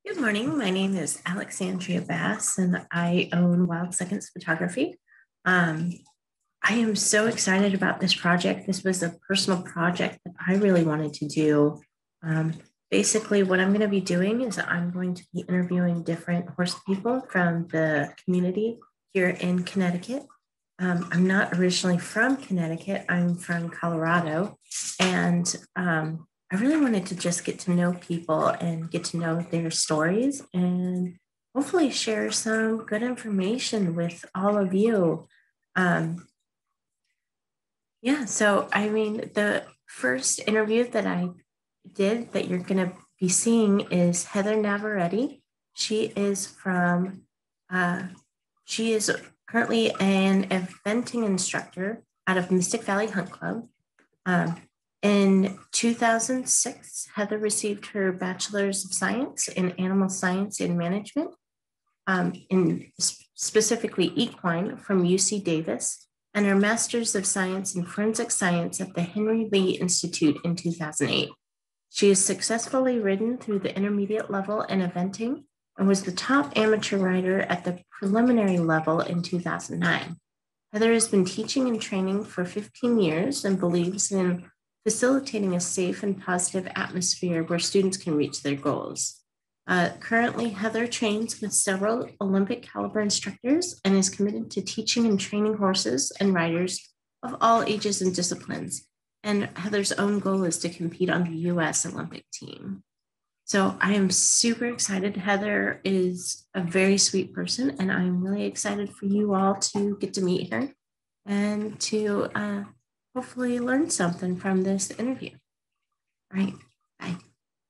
Good morning. My name is Alexandria Bass, and I own Wild Seconds Photography. Um, I am so excited about this project. This was a personal project that I really wanted to do. Um, Basically, what I'm going to be doing is I'm going to be interviewing different horse people from the community here in Connecticut. I'm not originally from Connecticut, I'm from Colorado. And I really wanted to just get to know people and get to know their stories and hopefully share some good information with all of you. Um, yeah, so I mean, the first interview that I did that you're going to be seeing is Heather Navarrete. She is from, uh, she is currently an eventing instructor out of Mystic Valley Hunt Club. Um, in 2006, Heather received her Bachelor's of Science in Animal Science and Management, in specifically equine from UC Davis, and her Master's of Science in Forensic Science at the Henry Lee Institute in 2008. She has successfully ridden through the intermediate level in eventing and was the top amateur rider at the preliminary level in 2009. Heather has been teaching and training for 15 years and believes in facilitating a safe and positive atmosphere where students can reach their goals. Currently, Heather trains with several Olympic caliber instructors and is committed to teaching and training horses and riders of all ages and disciplines. And Heather's own goal is to compete on the US Olympic team. So I am super excited. Heather is a very sweet person, and I'm really excited for you all to get to meet her and to hopefully learn something from this interview. All right, bye.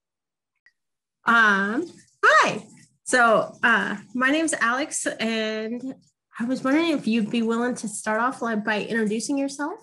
Hi. My name's Alex, and I was wondering if you'd be willing to start off by introducing yourself.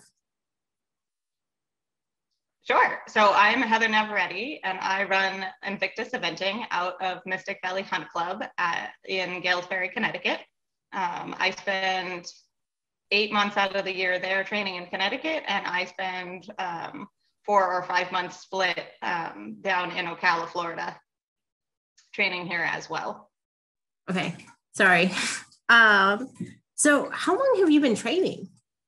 Sure. So I'm Heather Navarrete, and I run Invictus Eventing out of Mystic Valley Hunt Club in Galesbury, Connecticut. I spend 8 months out of the year there training in Connecticut, and I spend 4 or 5 months split down in Ocala, Florida, training here as well. Okay, sorry. So how long have you been training?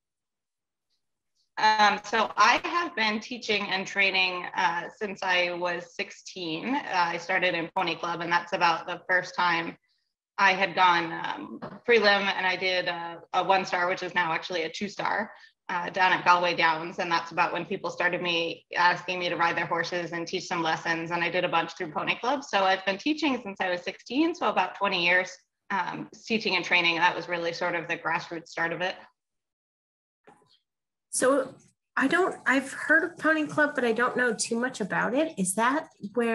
So I have been teaching and training since I was 16. I started in Pony Club, and that's about the first time I had gone prelim, and I did a 1-star, which is now actually a 2-star, down at Galway Downs. And that's about when people started asking me to ride their horses and teach some lessons. And I did a bunch through Pony Club. So I've been teaching since I was 16, so about 20 years teaching and training. That was really sort of the grassroots start of it. So I've heard of Pony Club, but I don't know too much about it. Is that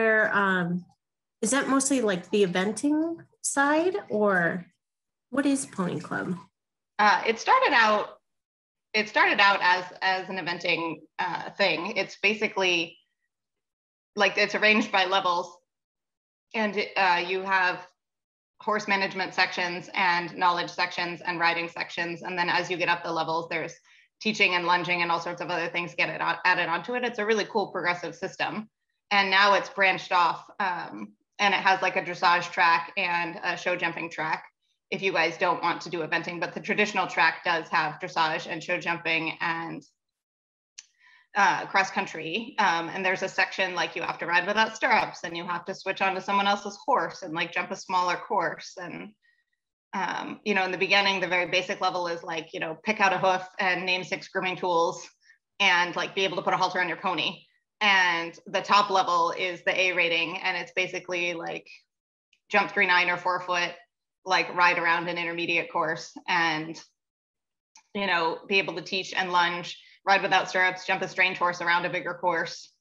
is that mostly like the eventing side, or what is Pony Club? It started out as an eventing thing. It's basically like it's arranged by levels, and you have horse management sections and knowledge sections and riding sections. And then as you get up the levels, there's teaching and lunging and all sorts of other things added onto it. It's a really cool progressive system. And now it's branched off, and it has like a dressage track and a show jumping track if you guys don't want to do eventing. But the traditional track does have dressage and show jumping and cross country. And there's a section like you have to ride without stirrups, and you have to switch onto someone else's horse and like jump a smaller course. And in the beginning, the very basic level is like, pick out a hoof and name 6 grooming tools and like be able to put a halter on your pony. And the top level is the A rating. And it's basically like jump 3-9 or 4-foot, like ride around an intermediate course and, be able to teach and lunge, ride without stirrups, jump a strange horse around a bigger course.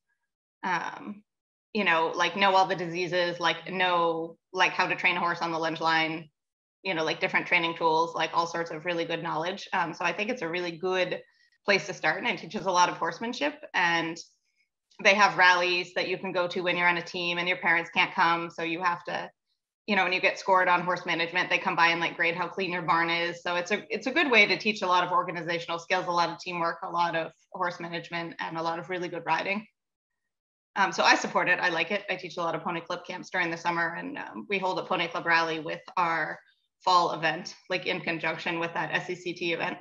Like know all the diseases, like know like how to train a horse on the lunge line, like different training tools, like all sorts of really good knowledge. So I think it's a really good place to start, and it teaches a lot of horsemanship. And they have rallies that you can go to when you're on a team and your parents can't come. So you have to, when you get scored on horse management, they come by and like grade how clean your barn is. So it's a good way to teach a lot of organizational skills, a lot of teamwork, a lot of horse management, and a lot of really good riding. So I support it. I like it. I teach a lot of pony club camps during the summer, and we hold a pony club rally with our fall event, like in conjunction with that SECT event.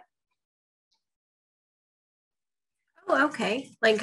Oh, okay. Like,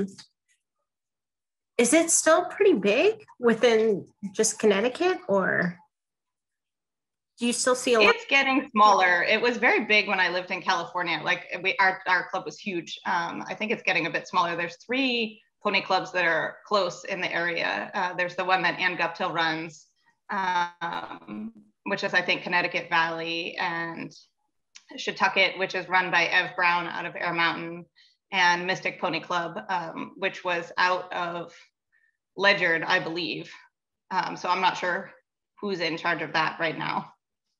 is it still pretty big within just Connecticut, or do you still see a lot? It's getting smaller. It was very big when I lived in California. Like our club was huge. I think it's getting a bit smaller. There's 3 pony clubs that are close in the area. There's the one that Ann Guptill runs, which is, I think, Connecticut Valley, and Shetucket, which is run by Ev Brown out of Air Mountain, and Mystic Pony Club, which was out of Ledyard, I believe. So I'm not sure who's in charge of that right now.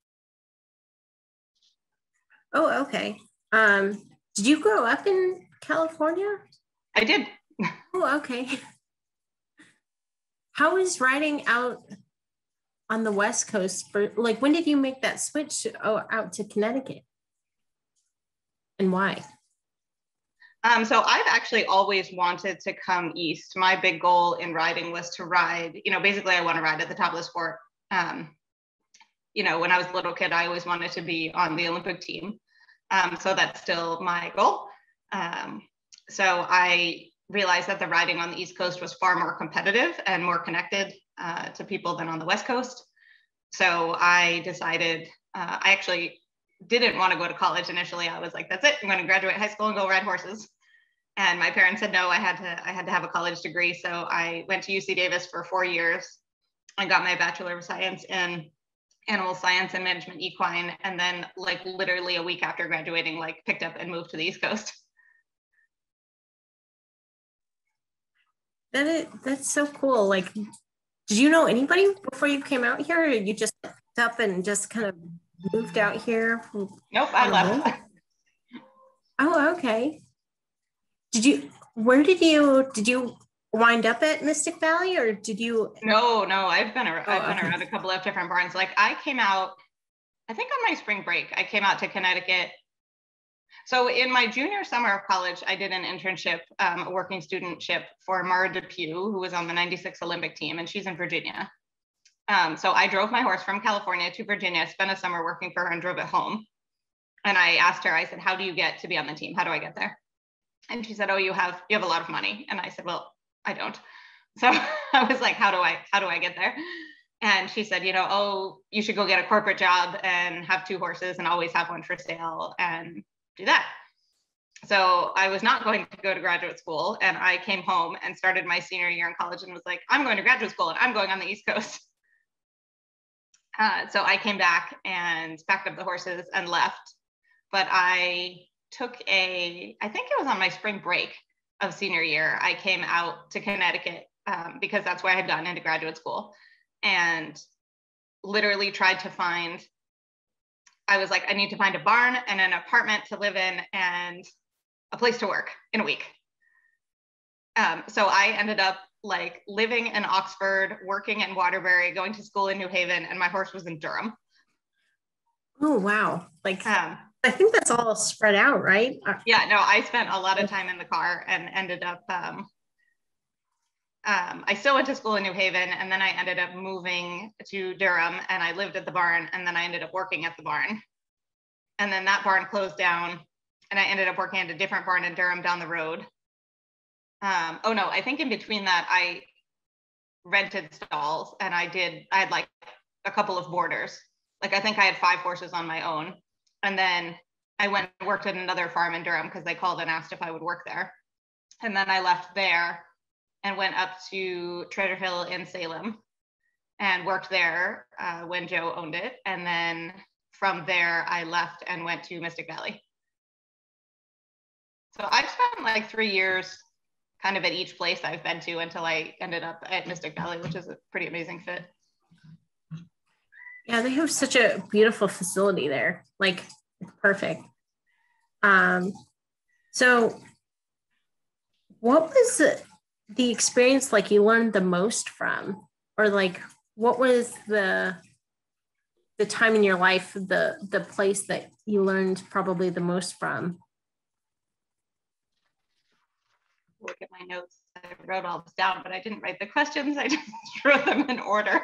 Oh, okay. Did you grow up in California? I did. Oh, okay. How is riding out on the West Coast for, like, when did you make that switch out to Connecticut? And why? So I've actually always wanted to come east. My big goal in riding was to ride, basically I want to ride at the top of the sport. When I was a little kid, I always wanted to be on the Olympic team. So that's still my goal. So I realized that the riding on the East Coast was far more competitive and more connected to people than on the West Coast. So I decided, I actually didn't want to go to college initially. I was like, that's it, I'm going to graduate high school and go ride horses. And my parents said no, I had to have a college degree. So I went to UC Davis for 4 years. I got my Bachelor of Science in Animal Science and Management Equine. And then, like, literally a week after graduating, like, picked up and moved to the East Coast. That's so cool. Like, did you know anybody before you came out here, or you just picked up and just kind of moved out here? Nope, I left. Oh, okay. Where did you wind up at Mystic Valley, or did you? No, I've been around a couple of different barns. Like, I came out, I think on my spring break, I came out to Connecticut. So in my junior summer of college, I did an internship, a working studentship for Mara Depew, who was on the 96 Olympic team, and she's in Virginia. So I drove my horse from California to Virginia, spent a summer working for her, and drove it home. And I asked her, I said, how do you get to be on the team? How do I get there? And she said, oh, you have a lot of money. And I said, well, I don't. So I was like, how do I get there? And she said, oh, you should go get a corporate job and have 2 horses and always have one for sale and do that. So I was not going to go to graduate school, and I came home and started my senior year in college and was like, I'm going to graduate school and I'm going on the East Coast. So I came back and packed up the horses and left. But I took I think it was on my spring break of senior year, I came out to Connecticut because that's where I had gotten into graduate school, and literally tried to find, I was like, I need to find a barn and an apartment to live in and a place to work in a week. So I ended up like living in Oxford, working in Waterbury, going to school in New Haven, and my horse was in Durham. Oh, wow. Like, I think that's all spread out, right? Yeah, no, I spent a lot of time in the car and ended up, I still went to school in New Haven, and then I ended up moving to Durham, and I lived at the barn, and then I ended up working at the barn. And then that barn closed down, and I ended up working at a different barn in Durham down the road. Oh no, I think in between that, I rented stalls, and I had like a couple of boarders. Like, I think I had 5 horses on my own. And then I went and worked at another farm in Durham because they called and asked if I would work there. And then I left there and went up to Treasure Hill in Salem and worked there when Joe owned it. And then from there, I left and went to Mystic Valley. So I've spent like 3 years kind of at each place I've been to until I ended up at Mystic Valley, which is a pretty amazing fit. Yeah, they have such a beautiful facility there. Like, it's perfect. So what was the experience like you learned the most from? Or like, what was the time in your life, the place that you learned probably the most from? Look at my notes. I wrote all this down, but I didn't write the questions. I just wrote them in order.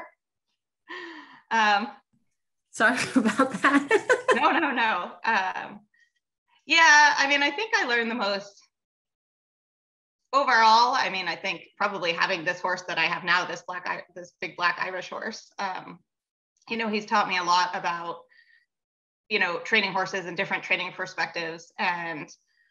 Sorry about that. No. Yeah, I mean, I think I learned the most overall. I mean, I think probably having this horse that I have now, this big black Irish horse, you know, he's taught me a lot about, you know, training horses and different training perspectives, and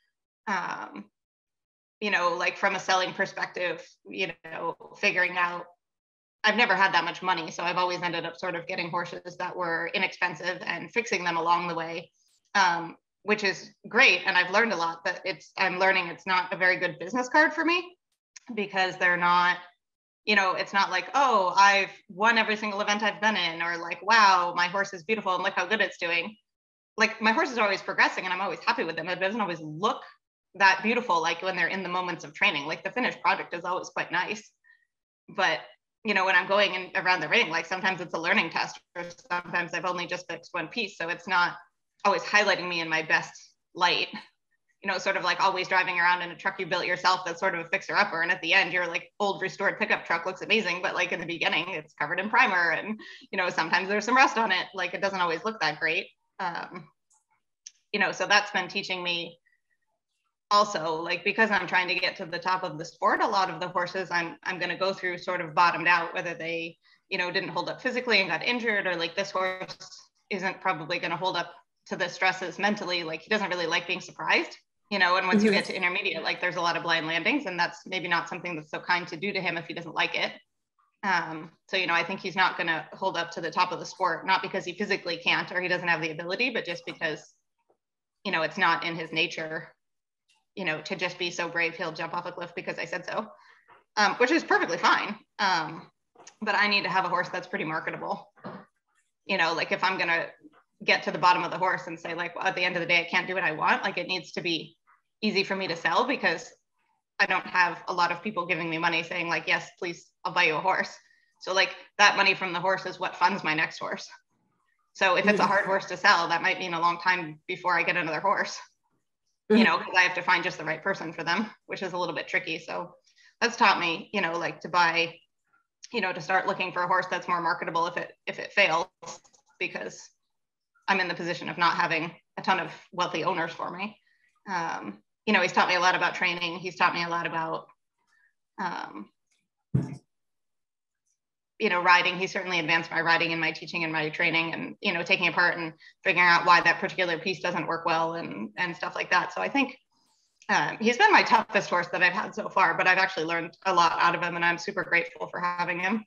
you know, like from a selling perspective, you know, figuring out, I've never had that much money, so I've always ended up sort of getting horses that were inexpensive and fixing them along the way, which is great. And I've learned a lot, but I'm learning it's not a very good business card for me, because they're not, you know, it's not like, oh, I've won every single event I've been in, or like, wow, my horse is beautiful and look how good it's doing. Like, my horses are always progressing and I'm always happy with them. It doesn't always look that beautiful, like when they're in the moments of training. Like, the finished product is always quite nice, but you know, when I'm going in around the ring, like sometimes it's a learning test, or sometimes I've only just fixed one piece, so it's not always highlighting me in my best light. You know, sort of like always driving around in a truck you built yourself that's sort of a fixer-upper, and at the end your like old restored pickup truck looks amazing, but like in the beginning it's covered in primer, and you know, sometimes there's some rust on it, like it doesn't always look that great. You know, so that's been teaching me also, like, because I'm trying to get to the top of the sport, a lot of the horses I'm going to go through sort of bottomed out, whether they, you know, didn't hold up physically and got injured, or like this horse isn't probably going to hold up to the stresses mentally. Like, he doesn't really like being surprised, you know, and once you get to intermediate, like there's a lot of blind landings, and that's maybe not something that's so kind to do to him if he doesn't like it. So, you know, I think he's not going to hold up to the top of the sport, not because he physically can't or he doesn't have the ability, but just because, you know, it's not in his nature, you know, to just be so brave he'll jump off a cliff because I said so, which is perfectly fine. But I need to have a horse that's pretty marketable. You know, like if I'm going to get to the bottom of the horse and say like, well, at the end of the day, I can't do what I want, like it needs to be easy for me to sell, because I don't have a lot of people giving me money saying like, yes, please, I'll buy you a horse. So like that money from the horse is what funds my next horse. So if it's a hard horse to sell, that might mean a long time before I get another horse, you know, because I have to find just the right person for them, which is a little bit tricky. So that's taught me, you know, like to buy, you know, to start looking for a horse that's more marketable if it fails, because I'm in the position of not having a ton of wealthy owners for me. You know, he's taught me a lot about training. He's taught me a lot about, you know, riding. He certainly advanced my riding and my teaching and my training, and, you know, taking apart and figuring out why that particular piece doesn't work well and stuff like that. So I think he's been my toughest horse that I've had so far, but I've actually learned a lot out of him, and I'm super grateful for having him.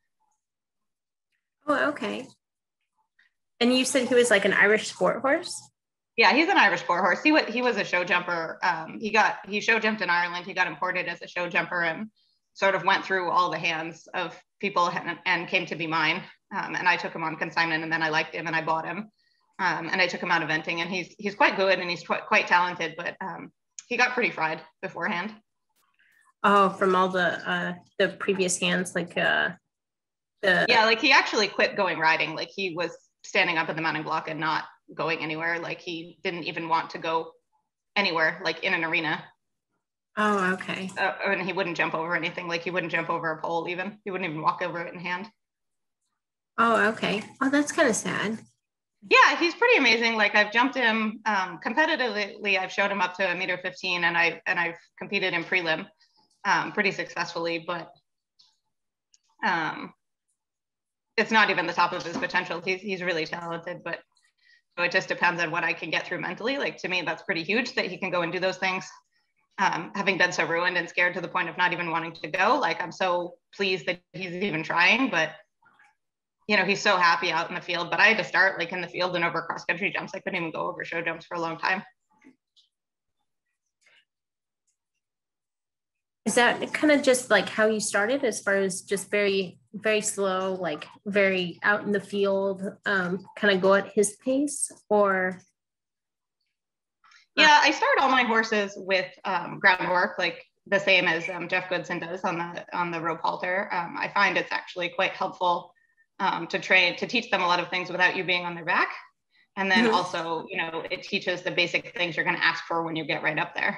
Oh, okay. And you said he was like an Irish sport horse? Yeah, he's an Irish sport horse. He was a show jumper. He show jumped in Ireland. He got imported as a show jumper and sort of went through all the hands of people and came to be mine. And I took him on consignment, and then I liked him and I bought him. And I took him out eventing, and he's quite good and he's quite talented, but he got pretty fried beforehand. Oh, from all the previous hands, like yeah, like he actually quit going riding. Like he was standing up at the mounting block and not going anywhere. Like he didn't even want to go anywhere, like in an arena. Oh, okay. And he wouldn't jump over anything. Like he wouldn't jump over a pole even. He wouldn't even walk over it in hand. Oh, okay. Oh, that's kind of sad. Yeah, he's pretty amazing. Like I've jumped him competitively. I've showed him up to 1.15 m, and I've competed in prelim pretty successfully, but it's not even the top of his potential. He's really talented, but so it just depends on what I can get through mentally. Like to me, that's pretty huge that he can go and do those things. Having been so ruined and scared to the point of not even wanting to go, like I'm so pleased that he's even trying, but you know, he's so happy out in the field. But I had to start like in the field and over cross country jumps. I couldn't even go over show jumps for a long time. Is that kind of just like how you started, as far as just very, very slow, like very out in the field, kind of go at his pace, or? Yeah, I start all my horses with groundwork, like the same as Jeff Goodson does on the rope halter. I find it's actually quite helpful to teach them a lot of things without you being on their back. And then also, you know, it teaches the basic things you're going to ask for when you get right up there.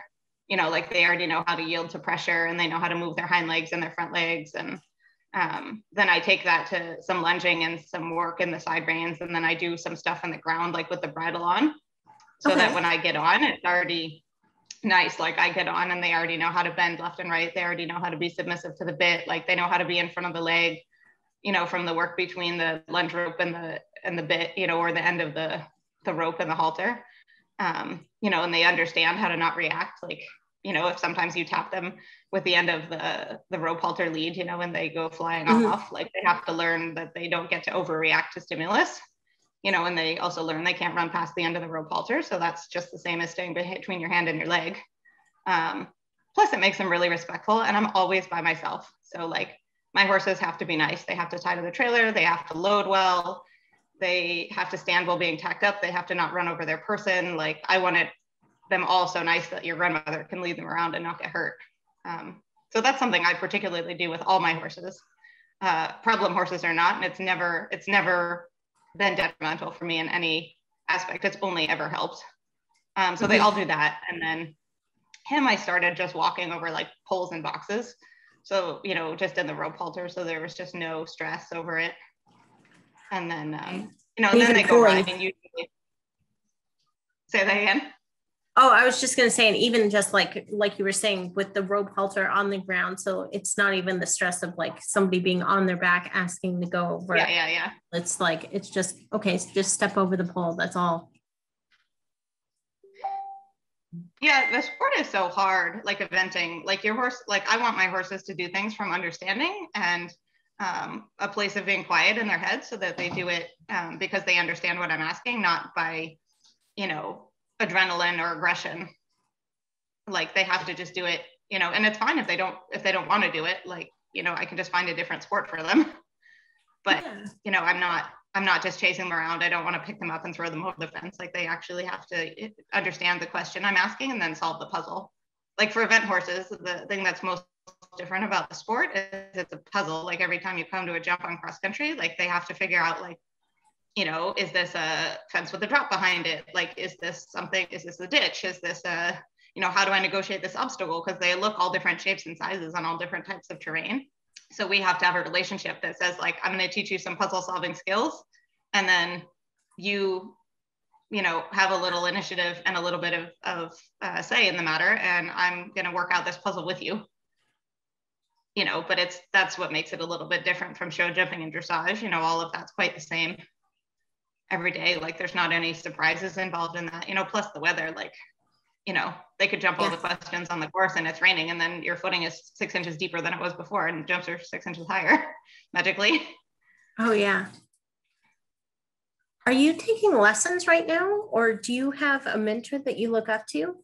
like they already know how to yield to pressure and they know how to move their hind legs and their front legs. And then I take that to some lunging and some work in the side reins. And then I do some stuff on the ground, like with the bridle on, so that when I get on, it's already nice. Like I get on and they already know how to bend left and right. They already know how to be submissive to the bit. Like they know how to be in front of the leg, from the work between the lunge rope and the bit, or the end of the rope and the halter. And they understand how to not react. Like, if sometimes you tap them with the end of the rope halter lead, and they go flying off, like they have to learn that they don't get to overreact to stimulus, and they also learn they can't run past the end of the rope halter. So that's just the same as staying between your hand and your leg. Plus it makes them really respectful, and I'm always by myself. So like my horses have to be nice. They have to tie to the trailer. They have to load well. They have to stand while being tacked up. They have to not run over their person. Like I wanted them all so nice that your grandmother can lead them around and not get hurt. So that's something I particularly do with all my horses, problem horses or not. And it's never been detrimental for me in any aspect. It's only ever helped. So they all do that. And then him, I started just walking over like poles and boxes. So, just in the rope halter. So there was just no stress over it. And then, and then they go riding usually. Say that again. Oh, I was just going to say, and even just like you were saying with the rope halter on the ground. So it's not even the stress of like somebody being on their back asking to go over. Yeah. It's like, it's just, okay, so just step over the pole. That's all. Yeah, the sport is so hard, like eventing, like your horse, like I want my horses to do things from understanding and a place of being quiet in their head so that they do it because they understand what I'm asking, not by, adrenaline or aggression. Like they have to just do it, and it's fine if they don't want to do it. Like, I can just find a different sport for them. But, I'm not just chasing them around. I don't want to pick them up and throw them over the fence. Like they actually have to understand the question I'm asking and then solve the puzzle. Like for event horses, the thing that's most different about the sport is it's a puzzle. Like every time you come to a jump on cross country, like they have to figure out like, is this a fence with a drop behind it? Like, is this a ditch? Is this how do I negotiate this obstacle? Because they look all different shapes and sizes on all different types of terrain. So we have to have a relationship that says like, I'm going to teach you some puzzle solving skills. And then you have a little initiative and a little bit of say in the matter. And I'm going to work out this puzzle with you. But that's what makes it a little bit different from show jumping and dressage. All of that's quite the same every day. Like there's not any surprises involved in that, plus the weather, like, they could jump all the questions on the course and it's raining and then your footing is 6 inches deeper than it was before and jumps are 6 inches higher magically. Oh yeah. Are you taking lessons right now or do you have a mentor that you look up to?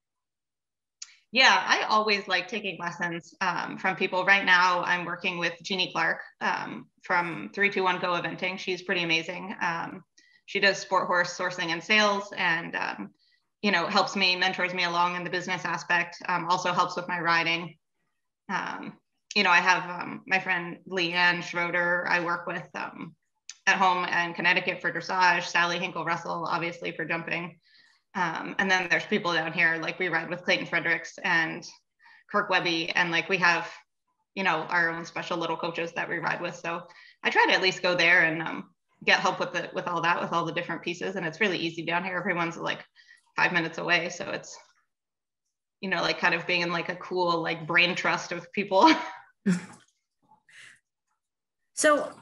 Yeah, I always like taking lessons from people. Right now, I'm working with Jeannie Clark from 321 Go Eventing. She's pretty amazing. She does sport horse sourcing and sales and, helps me, mentors me along in the business aspect, also helps with my riding. I have my friend Leanne Schroeder I work with at home in Connecticut for dressage, Sally Hinkle-Russell, obviously for jumping. And then there's people down here, like we ride with Clayton Fredericks and Kirk Webby. And like we have, our own special little coaches that we ride with. So I try to at least go there and get help with all that, with all the different pieces. And it's really easy down here. Everyone's like 5 minutes away. So it's, like kind of being in like a cool, like brain trust of people. So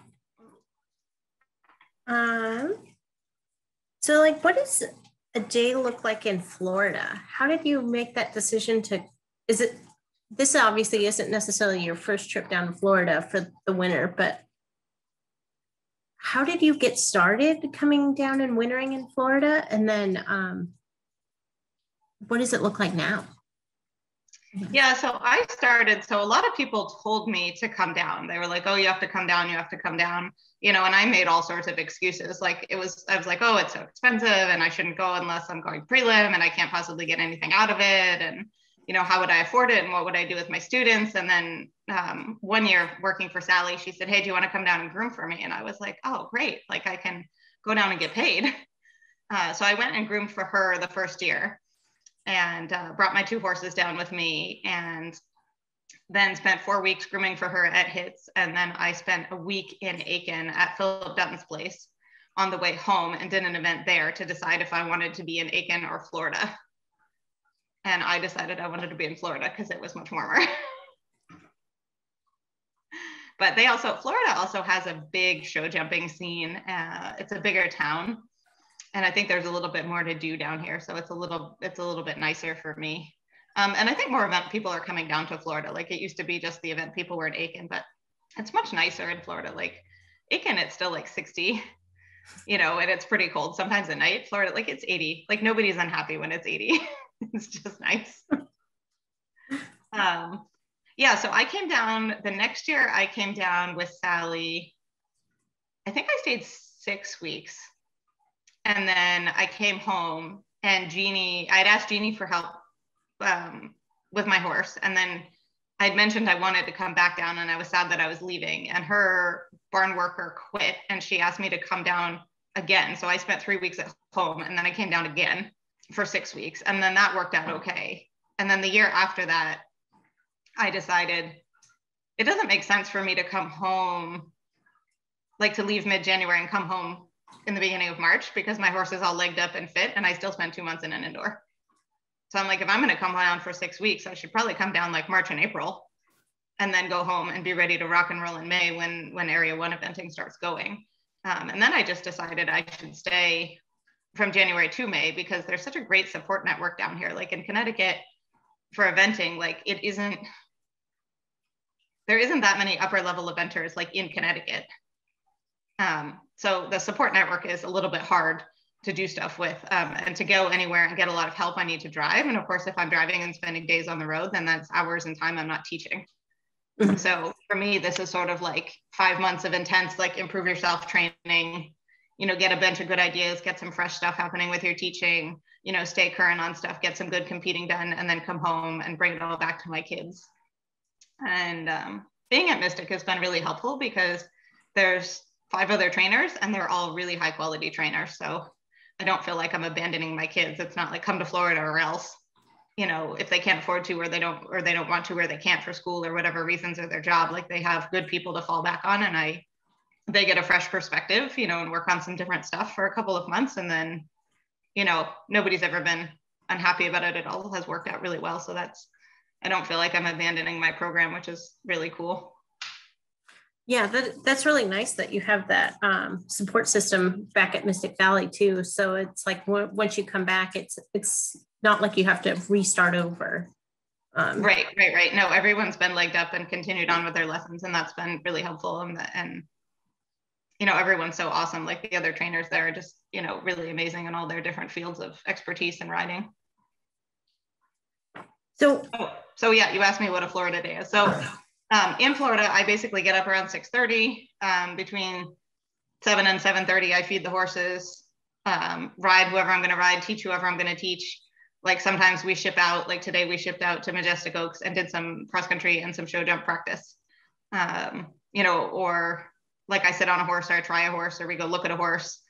like, what does a day look like in Florida? How did you make that decision this obviously isn't necessarily your first trip down to Florida for the winter, but how did you get started coming down and wintering in Florida? And then what does it look like now? Yeah, so a lot of people told me to come down. They were like, oh, you have to come down, and I made all sorts of excuses. Like I was like, oh, it's so expensive and I shouldn't go unless I'm going prelim and I can't possibly get anything out of it. And, how would I afford it? And what would I do with my students? And then one year working for Sally, she said, hey, do you want to come down and groom for me? And I was like, oh, great. Like I can go down and get paid. So I went and groomed for her the first year. and brought my 2 horses down with me, and then spent 4 weeks grooming for her at HITS. And then I spent a week in Aiken at Philip Dutton's place on the way home and did an event there to decide if I wanted to be in Aiken or Florida. And I decided I wanted to be in Florida because it was much warmer. But Florida also has a big show jumping scene. It's a bigger town. And I think there's a little bit more to do down here. So it's a little bit nicer for me. And I think more event people are coming down to Florida. Like, it used to be just the event people were in Aiken, but it's much nicer in Florida. Like Aiken, it's still like 60, and it's pretty cold sometimes at night. Florida, like, it's 80. Like, nobody's unhappy when it's 80. It's just nice. Yeah, so I came down the next year. I came down with Sally. I think I stayed 6 weeks. And then I came home, and I'd asked Jeannie for help with my horse. And then I'd mentioned I wanted to come back down, and I was sad that I was leaving, and her barn worker quit, and she asked me to come down again. So I spent 3 weeks at home, and then I came down again for 6 weeks. And then that worked out okay. And then the year after that, I decided it doesn't make sense for me to come home, like to leave mid-January and come home in the beginning of March, because my horse is all legged up and fit, and I still spent 2 months in an indoor. So I'm like, if I'm going to come down for 6 weeks, I should probably come down like March and April, and then go home and be ready to rock and roll in May when Area 1 eventing starts going. And then I just decided I should stay from January to May, because there's such a great support network down here. Like in Connecticut for eventing, like there isn't that many upper level eventers like in Connecticut. So the support network is a little bit hard to do stuff with, and to go anywhere and get a lot of help, I need to drive. And of course, if I'm driving and spending days on the road, then that's hours and time I'm not teaching. Mm-hmm. So for me, this is sort of like 5 months of intense, like improve yourself training, get a bunch of good ideas, get some fresh stuff happening with your teaching, stay current on stuff, get some good competing done, and then come home and bring it all back to my kids. And being at Mystic has been really helpful, because there's 5 other trainers, and they're all really high quality trainers. So I don't feel like I'm abandoning my kids. It's not like come to Florida or else, if they can't afford to, or they don't want to, or they can't for school or whatever reasons, or their job, like they have good people to fall back on, and they get a fresh perspective, and work on some different stuff for a couple of months. And then, nobody's ever been unhappy about it. It all has worked out really well. So I don't feel like I'm abandoning my program, which is really cool. Yeah, that's really nice that you have that support system back at Mystic Valley too. So it's like once you come back, it's not like you have to restart over. Right. No, everyone's been legged up and continued on with their lessons, and that's been really helpful. And everyone's so awesome. Like the other trainers there are just really amazing in all their different fields of expertise in riding. So yeah, you asked me what a Florida day is. So. In Florida, I basically get up around 6:30. Between 7 and 7:30, I feed the horses, ride whoever I'm going to ride, teach whoever I'm going to teach. Like sometimes we ship out, like today we shipped out to Majestic Oaks and did some cross country and some show jump practice. Or like I sit on a horse, or I try a horse, or we go look at a horse.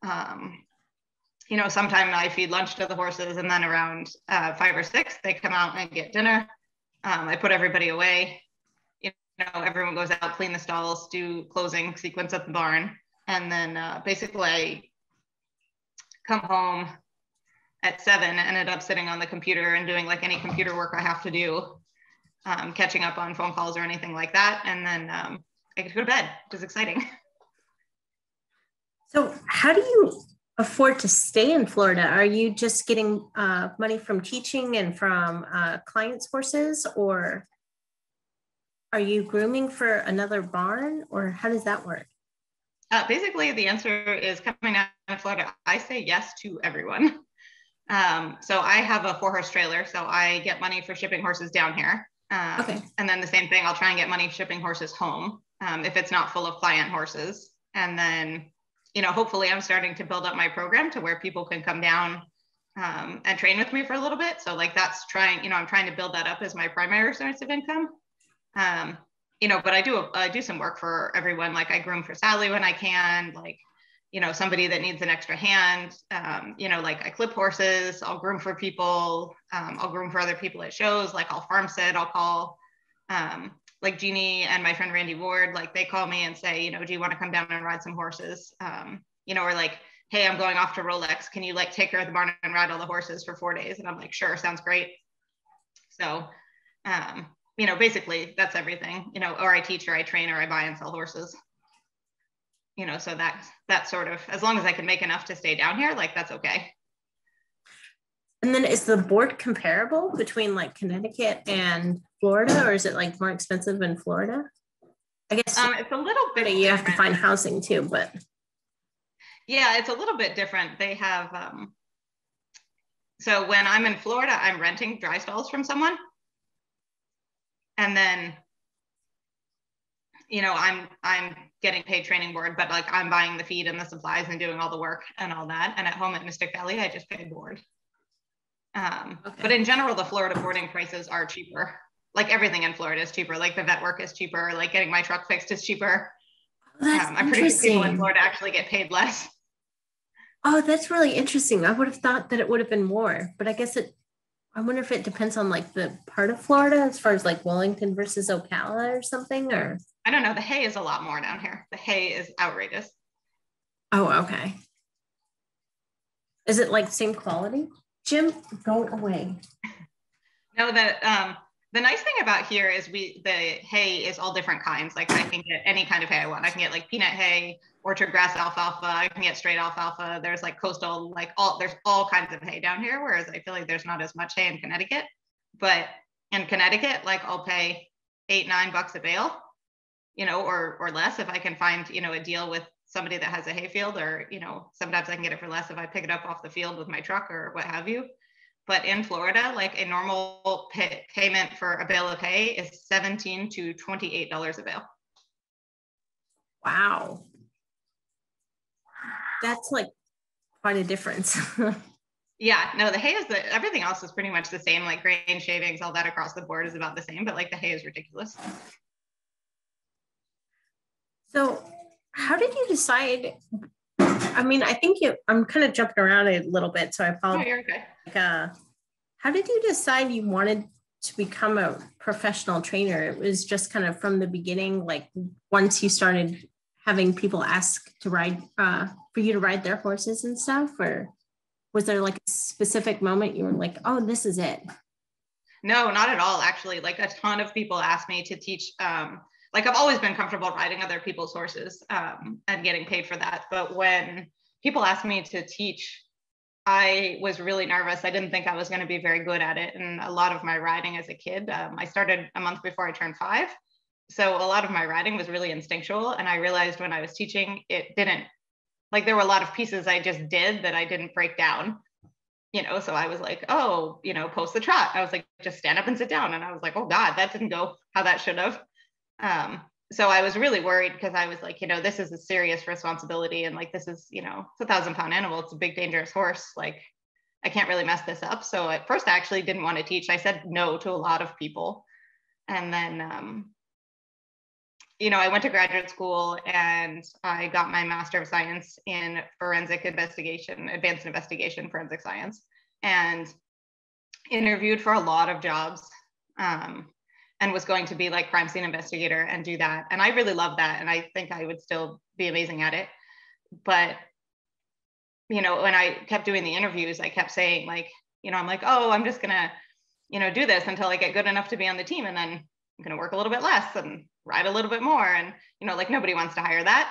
Sometimes I feed lunch to the horses, and then around 5 or 6, they come out and get dinner. I put everybody away. Everyone goes out, clean the stalls, do closing sequence at the barn. And then basically I come home at 7, ended up sitting on the computer and doing like any computer work I have to do, catching up on phone calls or anything like that. And then I get to go to bed, which is exciting. So how do you afford to stay in Florida? Are you just getting money from teaching and from clients' horses, or are you grooming for another barn, or how does that work? Basically, the answer is coming down to Florida. I say yes to everyone. So I have a 4-horse trailer, so I get money for shipping horses down here. Okay. And then the same thing, I'll try and get money shipping horses home if it's not full of client horses. And then, hopefully I'm starting to build up my program to where people can come down and train with me for a little bit. So like I'm trying to build that up as my primary source of income. But I do some work for everyone. Like I groom for Sally when I can, like, somebody that needs an extra hand. Like I clip horses, I'll groom for people, I'll groom for other people at shows, like I'll farm sit, I'll call like Jeannie and my friend Randy Ward, like they call me and say, do you want to come down and ride some horses? Or like, hey, I'm going off to Rolex. Can you like take her to the barn and ride all the horses for 4 days? And I'm like, sure, sounds great. So, basically that's everything, or I teach or I train or I buy and sell horses. So that's sort of, as long as I can make enough to stay down here, like that's okay. And then is the board comparable between like Connecticut and Florida, or is it like more expensive in Florida? I guess it's a little bit you have to find housing too, but yeah, it's a little bit different. They have so when I'm in Florida, I'm renting dry stalls from someone, and then I'm getting paid training board, but like I'm buying the feed and the supplies and doing all the work and all that. And at home at Mystic Valley, I just pay board. Okay. But in general, the Florida boarding prices are cheaper. Like everything in Florida is cheaper. Like the vet work is cheaper. Like getting my truck fixed is cheaper. I'm pretty sure people in Florida actually get paid less. Oh, that's really interesting. I would have thought that it would have been more, but I guess I wonder if it depends on like the part of Florida as far as like Wellington versus Ocala or something, or I don't know. The hay is a lot more down here. The hay is outrageous. Oh, okay. Is it like same quality? Jim, go away. No, the nice thing about here is the hay is all different kinds. Like I can get any kind of hay I want. I can get like peanut hay, orchard grass alfalfa. I can get straight alfalfa. There's like coastal, there's all kinds of hay down here. Whereas I feel like there's not as much hay in Connecticut. But in Connecticut, like I'll pay $8-9 a bale, or less if I can find, a deal with somebody that has a hay field, or, sometimes I can get it for less if I pick it up off the field with my truck or what have you. But in Florida, like a normal payment for a bale of hay is $17 to $28 a bale. Wow. That's like quite a difference. Yeah, no, the hay everything else is pretty much the same, like grain, shavings, all that across the board is about the same, but like the hay is ridiculous. So how did you decide? I mean, I think I'm kind of jumping around a little bit, so I apologize. Oh, you're okay. How did you decide you wanted to become a professional trainer? It was just kind of from the beginning, like once you started having people ask to ride, for you to ride their horses and stuff, or was there like a specific moment you were like, oh, this is it? No, not at all. Actually, like a ton of people asked me to teach. Like I've always been comfortable riding other people's horses and getting paid for that. But when people asked me to teach, I was really nervous. I didn't think I was going to be very good at it. And a lot of my riding as a kid, I started a month before I turned 5. So a lot of my riding was really instinctual. And I realized when I was teaching, it didn't, like there were a lot of pieces I just did that I didn't break down. So I was like, oh, post the trot. I was like, just stand up and sit down. And I was like, oh God, that didn't go how that should have. So I was really worried because I was like, this is a serious responsibility. And like, this is, it's a 1,000-pound animal. It's a big, dangerous horse. Like, I can't really mess this up. So at first I actually didn't want to teach. I said no to a lot of people. And then, I went to graduate school and I got my Master of Science in forensic investigation, advanced investigation, forensic science, and interviewed for a lot of jobs. And was going to be like crime scene investigator and do that. And I really love that. And I think I would still be amazing at it. But, when I kept doing the interviews, I kept saying like, I'm like, oh, I'm just gonna, do this until I get good enough to be on the team. And then I'm gonna work a little bit less and ride a little bit more. And, like nobody wants to hire that.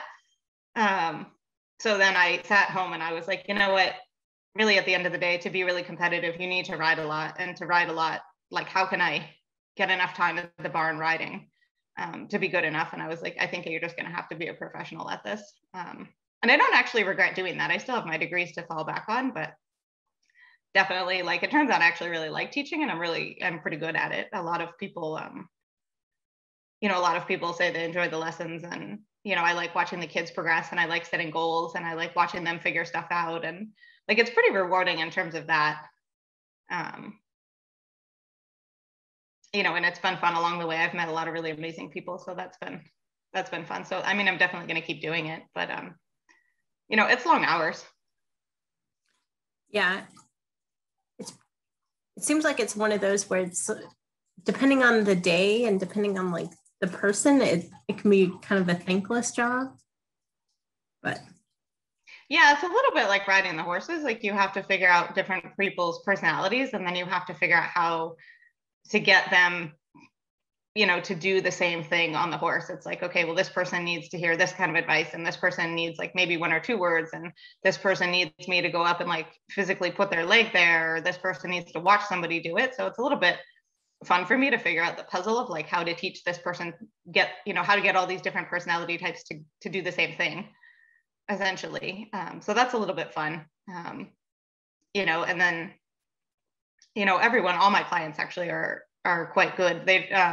So then I sat home and I was like, you know what, really at the end of the day, to be really competitive, you need to ride a lot. And to ride a lot, like, how can I get enough time at the barn riding to be good enough? And I was like, I think you're just going to have to be a professional at this. And I don't actually regret doing that. I still have my degrees to fall back on, but definitely, like, it turns out I actually really like teaching and I'm pretty good at it. A lot of people, a lot of people say they enjoy the lessons, and, I like watching the kids progress, and I like setting goals, and I like watching them figure stuff out. And like, it's pretty rewarding in terms of that. And it's been fun along the way. I've met a lot of really amazing people. So that's been fun. So, I mean, I'm definitely going to keep doing it, but you know, it's long hours. Yeah. It seems like it's one of those where it's depending on the day and depending on like the person, it can be kind of a thankless job. But yeah, it's a little bit like riding the horses. Like you have to figure out different people's personalities, and then you have to figure out how to get them, you know, to do the same thing on the horse. It's like, okay, well, this person needs to hear this kind of advice, and this person needs like maybe 1 or 2 words, and this person needs me to go up and like physically put their leg there, or this person needs to watch somebody do it. So it's a little bit fun for me to figure out the puzzle of like how to teach this person how to get all these different personality types to do the same thing, essentially. So that's a little bit fun. And then, all my clients actually are quite good.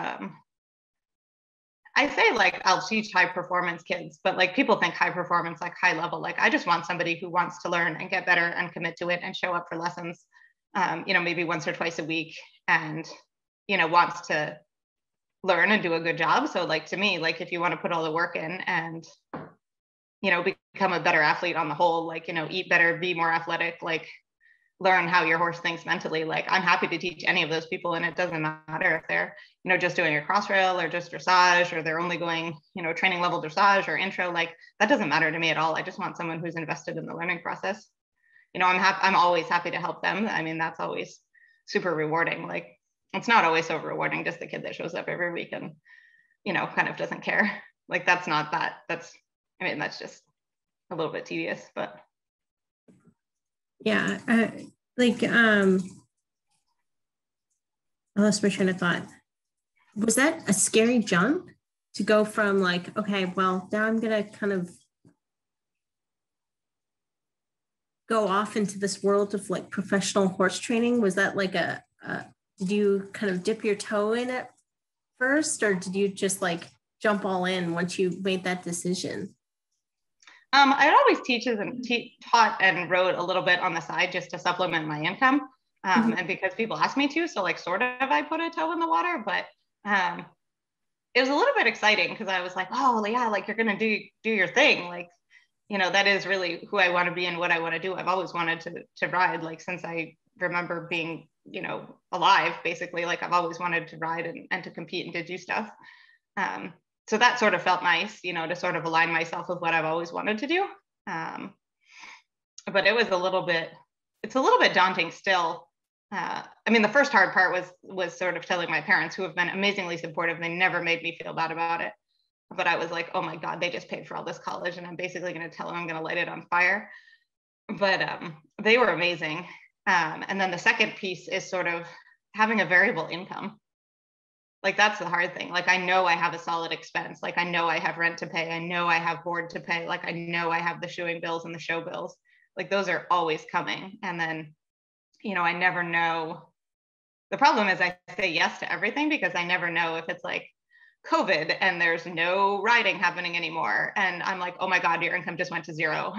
I say like I'll teach high performance kids, but like people think high performance like high level. Like I just want somebody who wants to learn and get better and commit to it and show up for lessons, maybe once or twice a week, and wants to learn and do a good job. So like to me, like if you want to put all the work in and become a better athlete on the whole, like eat better, be more athletic, like learn how your horse thinks mentally, like I'm happy to teach any of those people. And it doesn't matter if they're just doing a cross rail or just dressage, or they're only going training level dressage or intro. Like that doesn't matter to me at all. I just want someone who's invested in the learning process. I'm always happy to help them. I mean, that's always super rewarding. Like it's not always so rewarding, just the kid that shows up every week and kind of doesn't care. Like that's just a little bit tedious. But yeah, I lost my train of thought. Was that a scary jump to go from like, okay, well, now I'm gonna kind of go off into this world of like professional horse training? Was that like did you kind of dip your toe in it first, or did you just like jump all in once you made that decision? I'd always taught and rode a little bit on the side just to supplement my income. And because people asked me to, so like sort of I put a toe in the water, but it was a little bit exciting because I was like, oh yeah, like you're gonna do your thing. Like, that is really who I want to be and what I want to do. I've always wanted to ride, like since I remember being, alive, basically. Like I've always wanted to ride and to compete and to do stuff. So that sort of felt nice, to sort of align myself with what I've always wanted to do. But it's a little bit daunting still. The first hard part was sort of telling my parents, who have been amazingly supportive. They never made me feel bad about it. But I was like, oh my God, they just paid for all this college and I'm basically going to tell them I'm going to light it on fire. But they were amazing. And then the second piece is sort of having a variable income. Like that's the hard thing. Like I know I have a solid expense. Like I know I have rent to pay. I know I have board to pay. Like I know I have the shoeing bills and the show bills. Like those are always coming. And then, I never know. The problem is I say yes to everything because I never know if it's like COVID and there's no riding happening anymore. And I'm like, oh my God, your income just went to zero.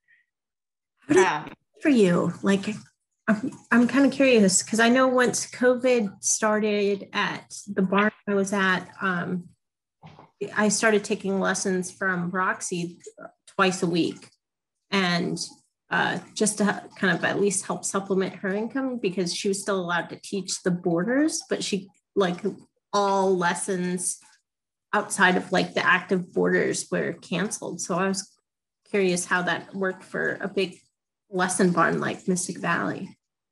For you, like, I'm kind of curious because I know once COVID started at the barn I was at, I started taking lessons from Roxy twice a week, and just to kind of at least help supplement her income because she was still allowed to teach the boarders, but she like all lessons outside of like the active boarders were canceled. So I was curious how that worked for a big lesson barn like Mystic Valley.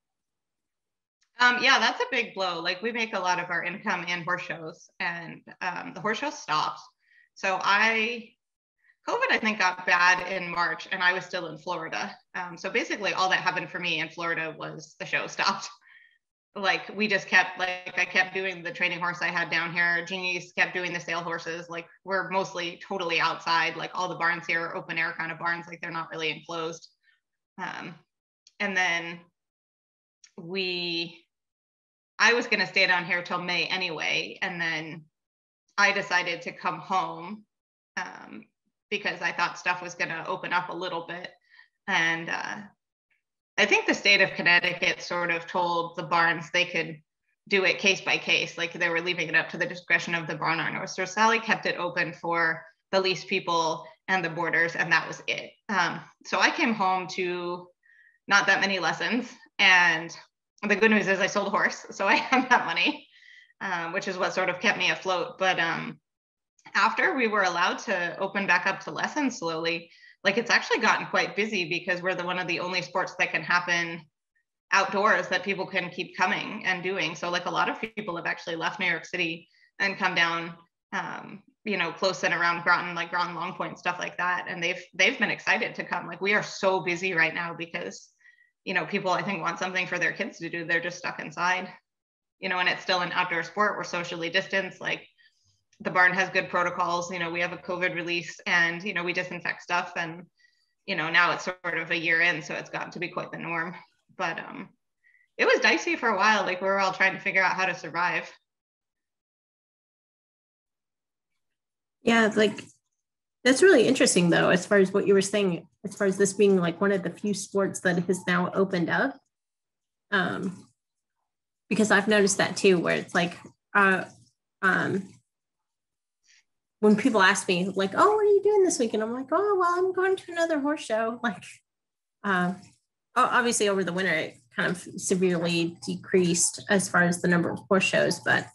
Yeah, that's a big blow. Like we make a lot of our income in horse shows, and the horse show stopped. So COVID, I think, got bad in March and I was still in Florida. So basically all that happened for me in Florida was the show stopped. Like we just kept, like I kept doing the training horse I had down here. Jeannie's kept doing the sale horses. Like we're mostly totally outside. Like all the barns here are open air kind of barns. Like they're not really enclosed. And then I was going to stay down here till May anyway. And then I decided to come home because I thought stuff was going to open up a little bit. And I think the state of Connecticut sort of told the barns they could do it case by case. Like they were leaving it up to the discretion of the barn owner. So Sally kept it open for the lease people and the boarders, and that was it. So I came home to not that many lessons. And the good news is I sold a horse. So I have that money, which is what sort of kept me afloat. But after we were allowed to open back up to lessons slowly, like it's actually gotten quite busy because we're one of the only sports that can happen outdoors that people can keep coming and doing. So like a lot of people have actually left New York City and come down, close and around Groton, like Groton Long Point, stuff like that. And they've been excited to come. Like we are so busy right now because, people I think want something for their kids to do. They're just stuck inside, and it's still an outdoor sport. We're socially distanced. Like the barn has good protocols. We have a COVID release and, we disinfect stuff. And, now it's sort of a year in, so it's gotten to be quite the norm. But it was dicey for a while. Like we were all trying to figure out how to survive. Yeah, like that's really interesting though, as far as what you were saying, as far as this being like one of the few sports that has now opened up. Because I've noticed that too, where it's like when people ask me like, oh, what are you doing this week? And I'm like, oh, well, I'm going to another horse show. Like, obviously over the winter, it kind of severely decreased as far as the number of horse shows, but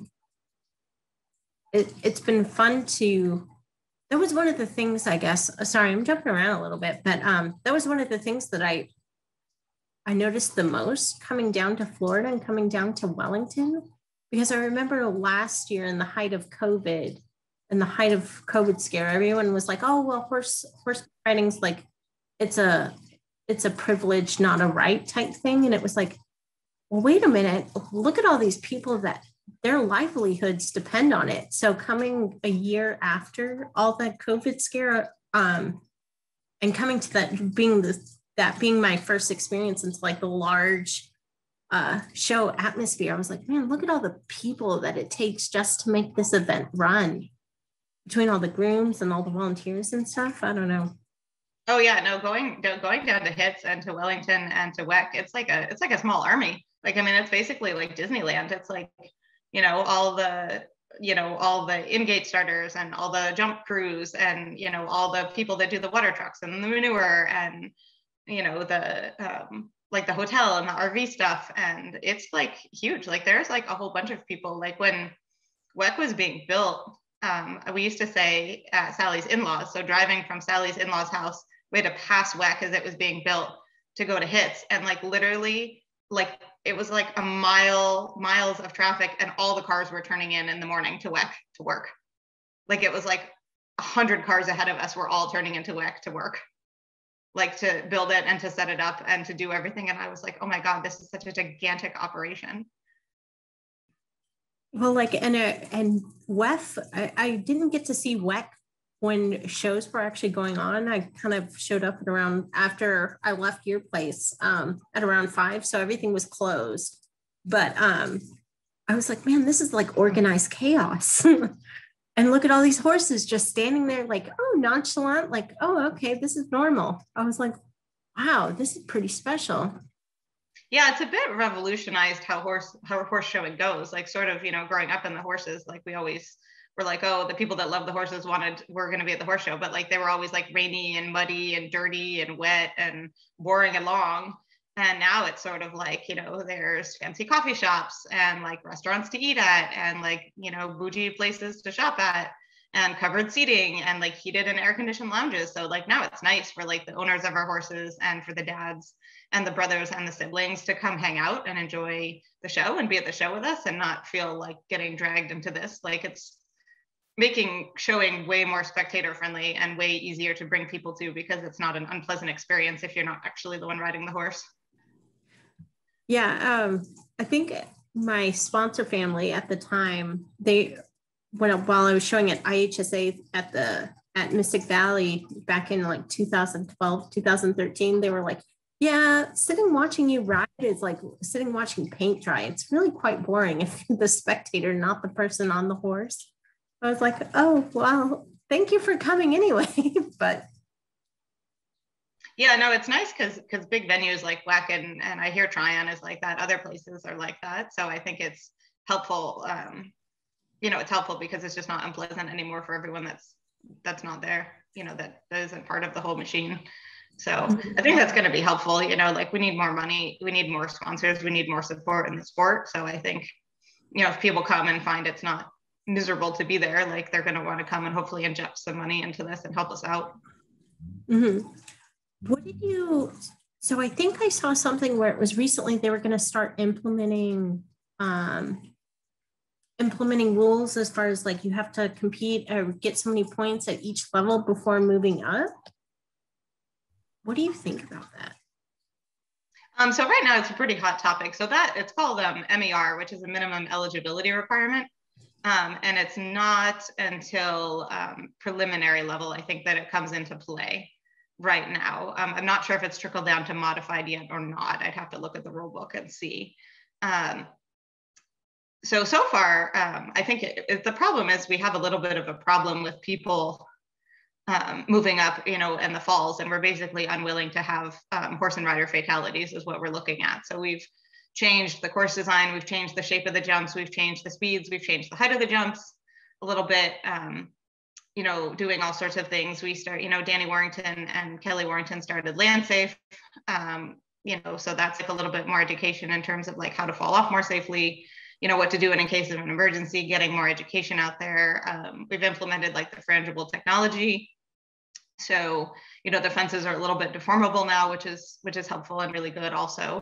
it's been fun to, that was one of the things, I guess, sorry, I'm jumping around a little bit, but that was one of the things that I noticed the most coming down to Florida and coming down to Wellington, because I remember last year in the height of COVID scare, everyone was like, oh, well, horse riding's like, it's a privilege, not a right type thing. And it was like, well, wait a minute, look at all these people that their livelihoods depend on it. So coming a year after all that COVID scare, and coming to that being my first experience into like the large show atmosphere, I was like, man, look at all the people that it takes just to make this event run, between all the grooms and all the volunteers and stuff. I don't know. Oh yeah, no, going down to HITS and to Wellington and to WEC, it's like a small army. Like, I mean, it's basically like Disneyland. It's like, all the in-gate starters and all the jump crews and, all the people that do the water trucks and the manure and, the like the hotel and the RV stuff. And it's like huge. Like there's like a whole bunch of people. Like when WEC was being built, we used to say Sally's in-laws. So driving from Sally's in-laws house, we had to pass WEC as it was being built to go to HITS. And like literally, like it was like miles of traffic, and all the cars were turning in the morning to WEC to work. Like it was like 100 cars ahead of us were all turning into WEC to work, like to build it and to set it up and to do everything. And I was like, oh my God, this is such a gigantic operation. Well, like, and WEF, I didn't get to see WEC when shows were actually going on. I kind of showed up at around after I left your place at around 5. So everything was closed. But I was like, man, this is like organized chaos. And look at all these horses just standing there like, oh, nonchalant, like, oh, okay, this is normal. I was like, wow, this is pretty special. Yeah, it's a bit revolutionized how horse showing goes. Like sort of, growing up in the horses, like we always were like, oh, the people that love the horses were going to be at the horse show, but like they were always like rainy and muddy and dirty and wet and boring and long. And now it's sort of like, there's fancy coffee shops and like restaurants to eat at and like, bougie places to shop at and covered seating and like heated and air conditioned lounges. So like now it's nice for like the owners of our horses and for the dads and the brothers and the siblings to come hang out and enjoy the show and be at the show with us and not feel like getting dragged into this. Like it's making showing way more spectator friendly and way easier to bring people to, because it's not an unpleasant experience if you're not actually the one riding the horse. Yeah, I think my sponsor family at the time, while I was showing at IHSA at Mystic Valley back in like 2012, 2013, they were like, yeah, sitting watching you ride is like sitting watching paint dry. It's really quite boring if you're the spectator, not the person on the horse. I was like, oh, well, thank you for coming anyway. But yeah, no, it's nice because big venues like WEC and I hear Tryon is like that. Other places are like that. So I think it's helpful. It's helpful because it's just not unpleasant anymore for everyone that's not there. that isn't part of the whole machine. So I think that's going to be helpful. Like we need more money, we need more sponsors, we need more support in the sport. So I think, if people come and find it's not miserable to be there, like they're going to want to come and hopefully inject some money into this and help us out. Mm-hmm. So I think I saw something where it was recently they were going to start implementing rules as far as like you have to compete or get so many points at each level before moving up. What do you think about that? So right now it's a pretty hot topic. So that it's called MER, which is a minimum eligibility requirement. And it's not until preliminary level, I think, that it comes into play right now. I'm not sure if it's trickled down to modified yet or not. I'd have to look at the rule book and see. So far, I think the problem is we have a little bit of a problem with people moving up, in the falls, and we're basically unwilling to have horse and rider fatalities is what we're looking at. So we've changed the course design, we've changed the shape of the jumps, we've changed the speeds, we've changed the height of the jumps a little bit, doing all sorts of things. We start, Danny Warrington and Kelly Warrington started Land Safe, so that's like a little bit more education in terms of like how to fall off more safely, what to do in case of an emergency, getting more education out there. We've implemented like the frangible technology. So, the fences are a little bit deformable now, which is helpful and really good also.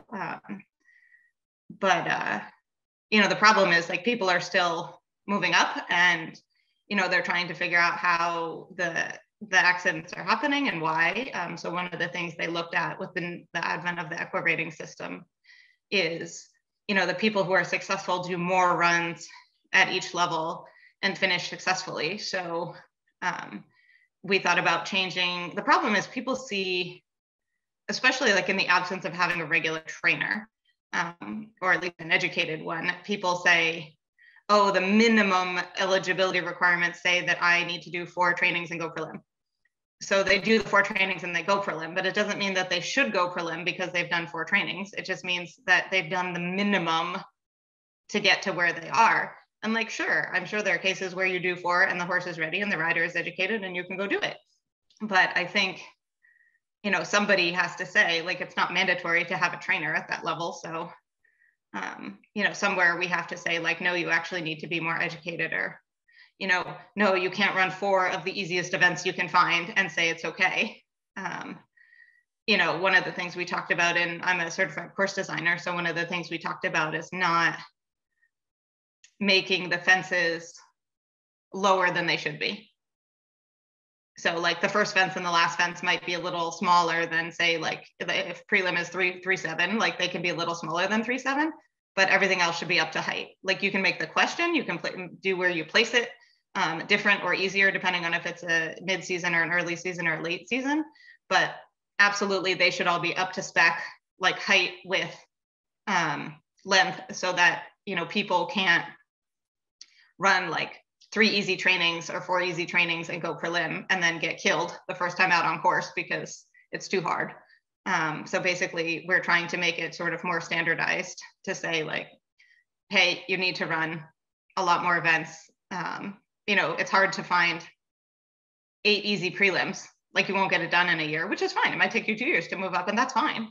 But the problem is like people are still moving up and, they're trying to figure out how the accidents are happening and why. So one of the things they looked at with the advent of the equi-rating system is, the people who are successful do more runs at each level and finish successfully. So we thought about changing. The problem is people see, especially like in the absence of having a regular trainer, or at least an educated one, people say, oh, the minimum eligibility requirements say that I need to do 4 trainings and go prelim. So they do the 4 trainings and they go prelim, but it doesn't mean that they should go prelim because they've done 4 trainings. It just means that they've done the minimum to get to where they are. I'm like, sure, I'm sure there are cases where you do 4 and the horse is ready and the rider is educated and you can go do it. But I think, somebody has to say, like, it's not mandatory to have a trainer at that level. So, somewhere we have to say, like, no, you actually need to be more educated, or, no, you can't run 4 of the easiest events you can find and say it's okay. One of the things we talked about, and I'm a certified course designer, so one of the things we talked about is not making the fences lower than they should be. So like the first fence and the last fence might be a little smaller than, say, like if prelim is 3.7, like they can be a little smaller than 3.7, but everything else should be up to height. Like you can make the question, you can do where you place it different or easier depending on if it's a mid-season or an early season or late season, but absolutely they should all be up to spec, like height, width, length, so that people can't run like 3 easy trainings or 4 easy trainings and go prelim and then get killed the first time out on course because it's too hard. So basically we're trying to make it sort of more standardized to say, like, hey, you need to run a lot more events. It's hard to find 8 easy prelims. Like you won't get it done in a year, which is fine. It might take you 2 years to move up, and that's fine.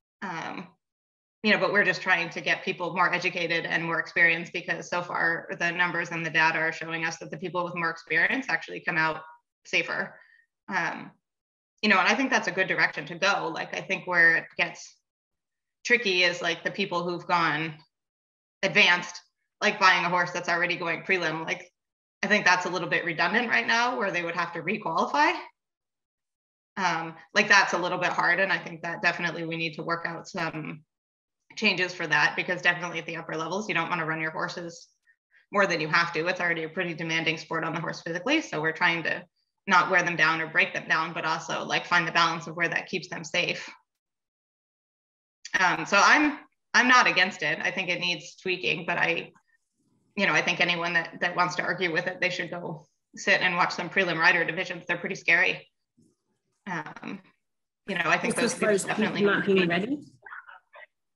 But we're just trying to get people more educated and more experienced, because so far the numbers and the data are showing us that the people with more experience actually come out safer. And I think that's a good direction to go. Like, I think where it gets tricky is like the people who've gone advanced, like buying a horse that's already going prelim. Like, I think that's a little bit redundant right now, where they would have to requalify. Like that's a little bit hard. And I think that definitely we need to work out some changes for that, because definitely at the upper levels, you don't want to run your horses more than you have to. It's already a pretty demanding sport on the horse physically. So we're trying to not wear them down or break them down, but also like find the balance of where that keeps them safe. So I'm not against it. I think it needs tweaking, but I think anyone that wants to argue with it, they should go sit and watch some prelim rider divisions. They're pretty scary. I think those people definitely not being ready.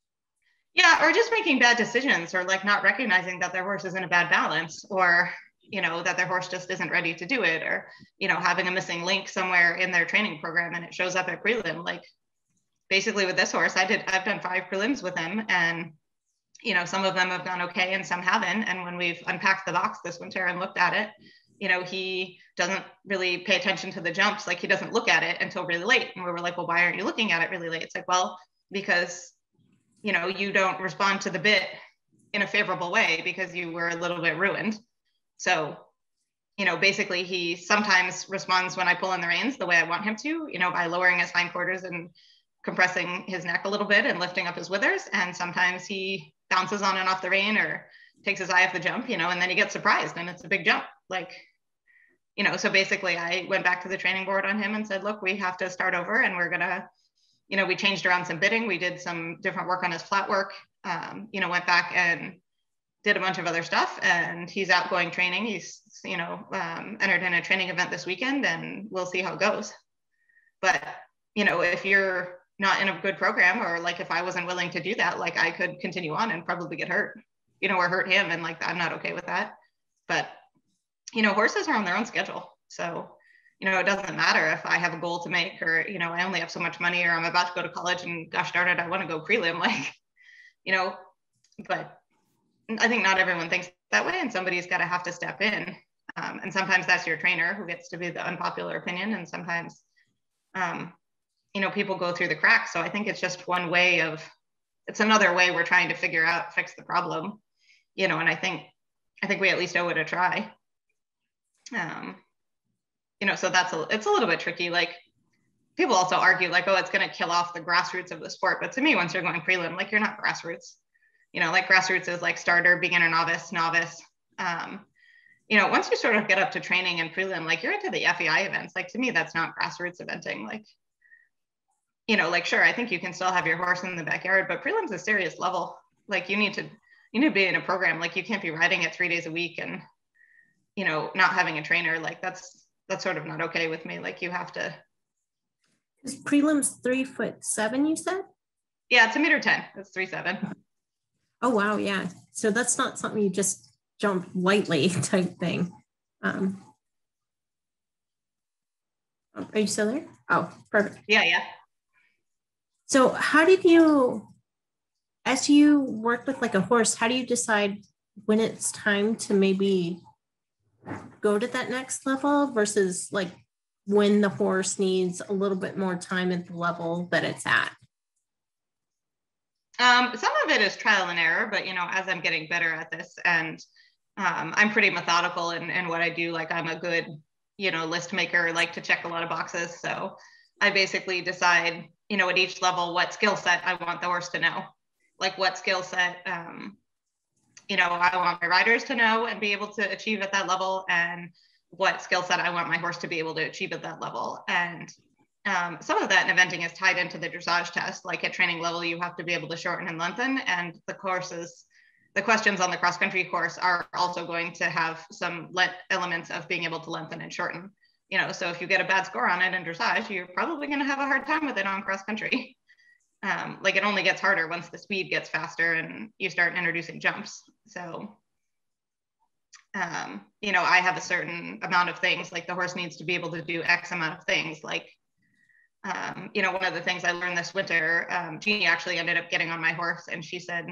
Yeah, or just making bad decisions, or like not recognizing that their horse is in a bad balance, or that their horse just isn't ready to do it, or, having a missing link somewhere in their training program and it shows up at prelim. Like basically with this horse, I've done 5 prelims with him, and, some of them have gone okay and some haven't. And when we've unpacked the box this winter and looked at it, he doesn't really pay attention to the jumps. Like he doesn't look at it until really late. And we were like, well, why aren't you looking at it really late? It's like, well, because, you don't respond to the bit in a favorable way because you were a little bit ruined. So, basically he sometimes responds when I pull in the reins the way I want him to, by lowering his hindquarters and compressing his neck a little bit and lifting up his withers. And sometimes he bounces on and off the rein or takes his eye off the jump, and then he gets surprised and it's a big jump. Like, so basically I went back to the training board on him and said, look, we have to start over, and we're gonna, we changed around some bitting. We did some different work on his flat work, went back and did a bunch of other stuff, and he's out going training. He's, entered in a training event this weekend, and we'll see how it goes. But, if you're not in a good program, or like if I wasn't willing to do that, like I could continue on and probably get hurt, or hurt him. And like, I'm not okay with that. But, horses are on their own schedule. So, it doesn't matter if I have a goal to make, or, I only have so much money, or I'm about to go to college and gosh darn it, I want to go prelim, like, but I think not everyone thinks that way, and somebody's got to have to step in. And sometimes that's your trainer who gets to be the unpopular opinion. And sometimes, people go through the cracks. So I think it's just one way it's another way we're trying to fix the problem, and I think we at least owe it a try. So it's a little bit tricky. Like people also argue like, oh, it's going to kill off the grassroots of the sport. But to me, once you're going prelim, like you're not grassroots, like grassroots is like starter, beginner, novice. Once you sort of get up to training and prelim, like you're into the FEI events. Like to me, that's not grassroots eventing. Like, like, sure, I think you can still have your horse in the backyard, but prelim's a serious level. Like you need to be in a program. Like you can't be riding it 3 days a week and, not having a trainer. Like that's sort of not okay with me. Like you have to. Is prelim's 3'7", you said? Yeah, it's 1.10 meters. It's 3'7". Oh, wow. Yeah. So that's not something you just jump lightly type thing. Are you still there? Oh, perfect. Yeah. So how did you, as you work with like a horse, how do you decide when it's time to maybe go to that next level versus like when the horse needs a little bit more time at the level that it's at? Some of it is trial and error, but, as I'm getting better at this, and I'm pretty methodical in what I do, like I'm a good, list maker, like to check a lot of boxes. So I basically decide, at each level, what skill set I want the horse to know, like what skill set, I want my riders to know and be able to achieve at that level, and what skill set I want my horse to be able to achieve at that level. And some of that in eventing is tied into the dressage test. Like at training level, you have to be able to shorten and lengthen, and the questions on the cross country course are also going to have some elements of being able to lengthen and shorten. So if you get a bad score on it in dressage, you're probably going to have a hard time with it on cross country. Like it only gets harder once the speed gets faster and you start introducing jumps. So, I have a certain amount of things, like the horse needs to be able to do X amount of things. Like, one of the things I learned this winter, Jeannie actually ended up getting on my horse, and she said,